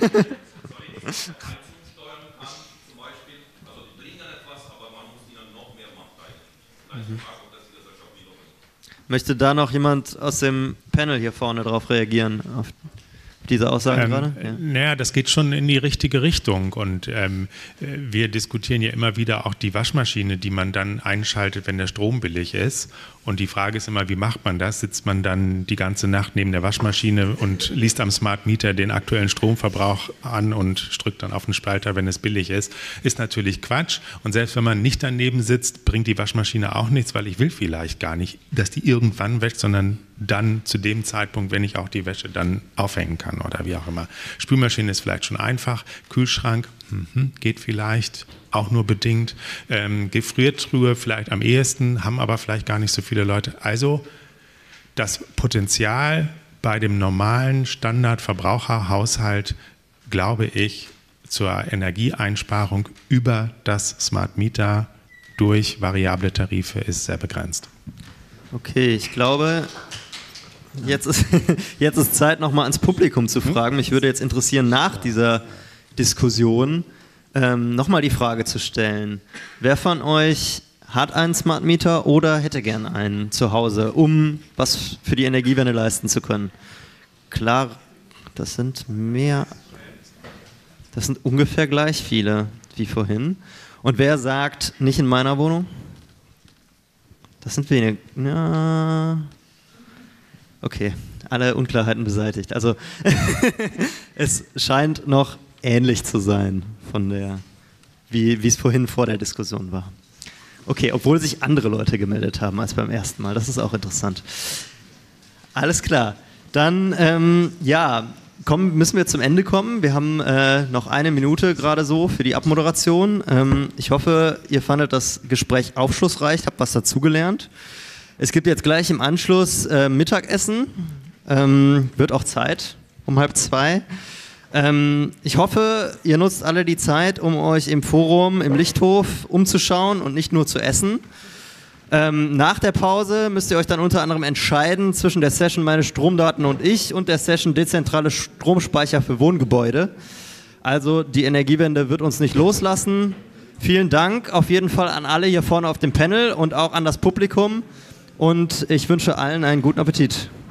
Speaker 1: Möchte da noch jemand aus dem Panel hier vorne drauf reagieren, auf diese Aussagen gerade? Ja.
Speaker 6: Naja, das geht schon in die richtige Richtung und wir diskutieren ja immer wieder auch die Waschmaschine, die man dann einschaltet, wenn der Strom billig ist. Und die Frage ist immer, wie macht man das? Sitzt man dann die ganze Nacht neben der Waschmaschine und liest am Smart Meter den aktuellen Stromverbrauch an und drückt dann auf den Spalter, wenn es billig ist? Ist natürlich Quatsch. Und selbst wenn man nicht daneben sitzt, bringt die Waschmaschine auch nichts, weil ich will vielleicht gar nicht, dass die irgendwann wäscht, sondern dann zu dem Zeitpunkt, wenn ich auch die Wäsche dann aufhängen kann oder wie auch immer. Spülmaschine ist vielleicht schon einfach. Kühlschrank geht vielleicht. Auch nur bedingt. Gefriertruhe vielleicht am ehesten, haben aber vielleicht gar nicht so viele Leute. Also das Potenzial bei dem normalen Standardverbraucherhaushalt, glaube ich, zur Energieeinsparung über das Smart Meter durch variable Tarife ist sehr begrenzt.
Speaker 1: Okay, ich glaube, jetzt ist Zeit, nochmal ans Publikum zu fragen. Mich würde jetzt interessieren, nach dieser Diskussion, nochmal die Frage zu stellen, wer von euch hat einen Smart Meter oder hätte gern einen zu Hause, um was für die Energiewende leisten zu können? Klar, das sind ungefähr gleich viele wie vorhin. Und wer sagt, nicht in meiner Wohnung? Das sind wenige. Ja. Okay, alle Unklarheiten beseitigt. Also es scheint noch ähnlich zu sein von der, wie es vorhin vor der Diskussion war. Okay, obwohl sich andere Leute gemeldet haben als beim ersten Mal. Das ist auch interessant. Alles klar. Dann, müssen wir zum Ende kommen. Wir haben noch eine Minute gerade so für die Abmoderation. Ich hoffe, ihr fandet das Gespräch aufschlussreich, habt was dazugelernt. Es gibt jetzt gleich im Anschluss Mittagessen. Wird auch Zeit, um 13:30. Ich hoffe, ihr nutzt alle die Zeit, um euch im Forum, im Lichthof umzuschauen und nicht nur zu essen. Nach der Pause müsst ihr euch dann unter anderem entscheiden zwischen der Session Meine Stromdaten und ich und der Session Dezentrale Stromspeicher für Wohngebäude. Also die Energiewende wird uns nicht loslassen. Vielen Dank auf jeden Fall an alle hier vorne auf dem Panel und auch an das Publikum und ich wünsche allen einen guten Appetit.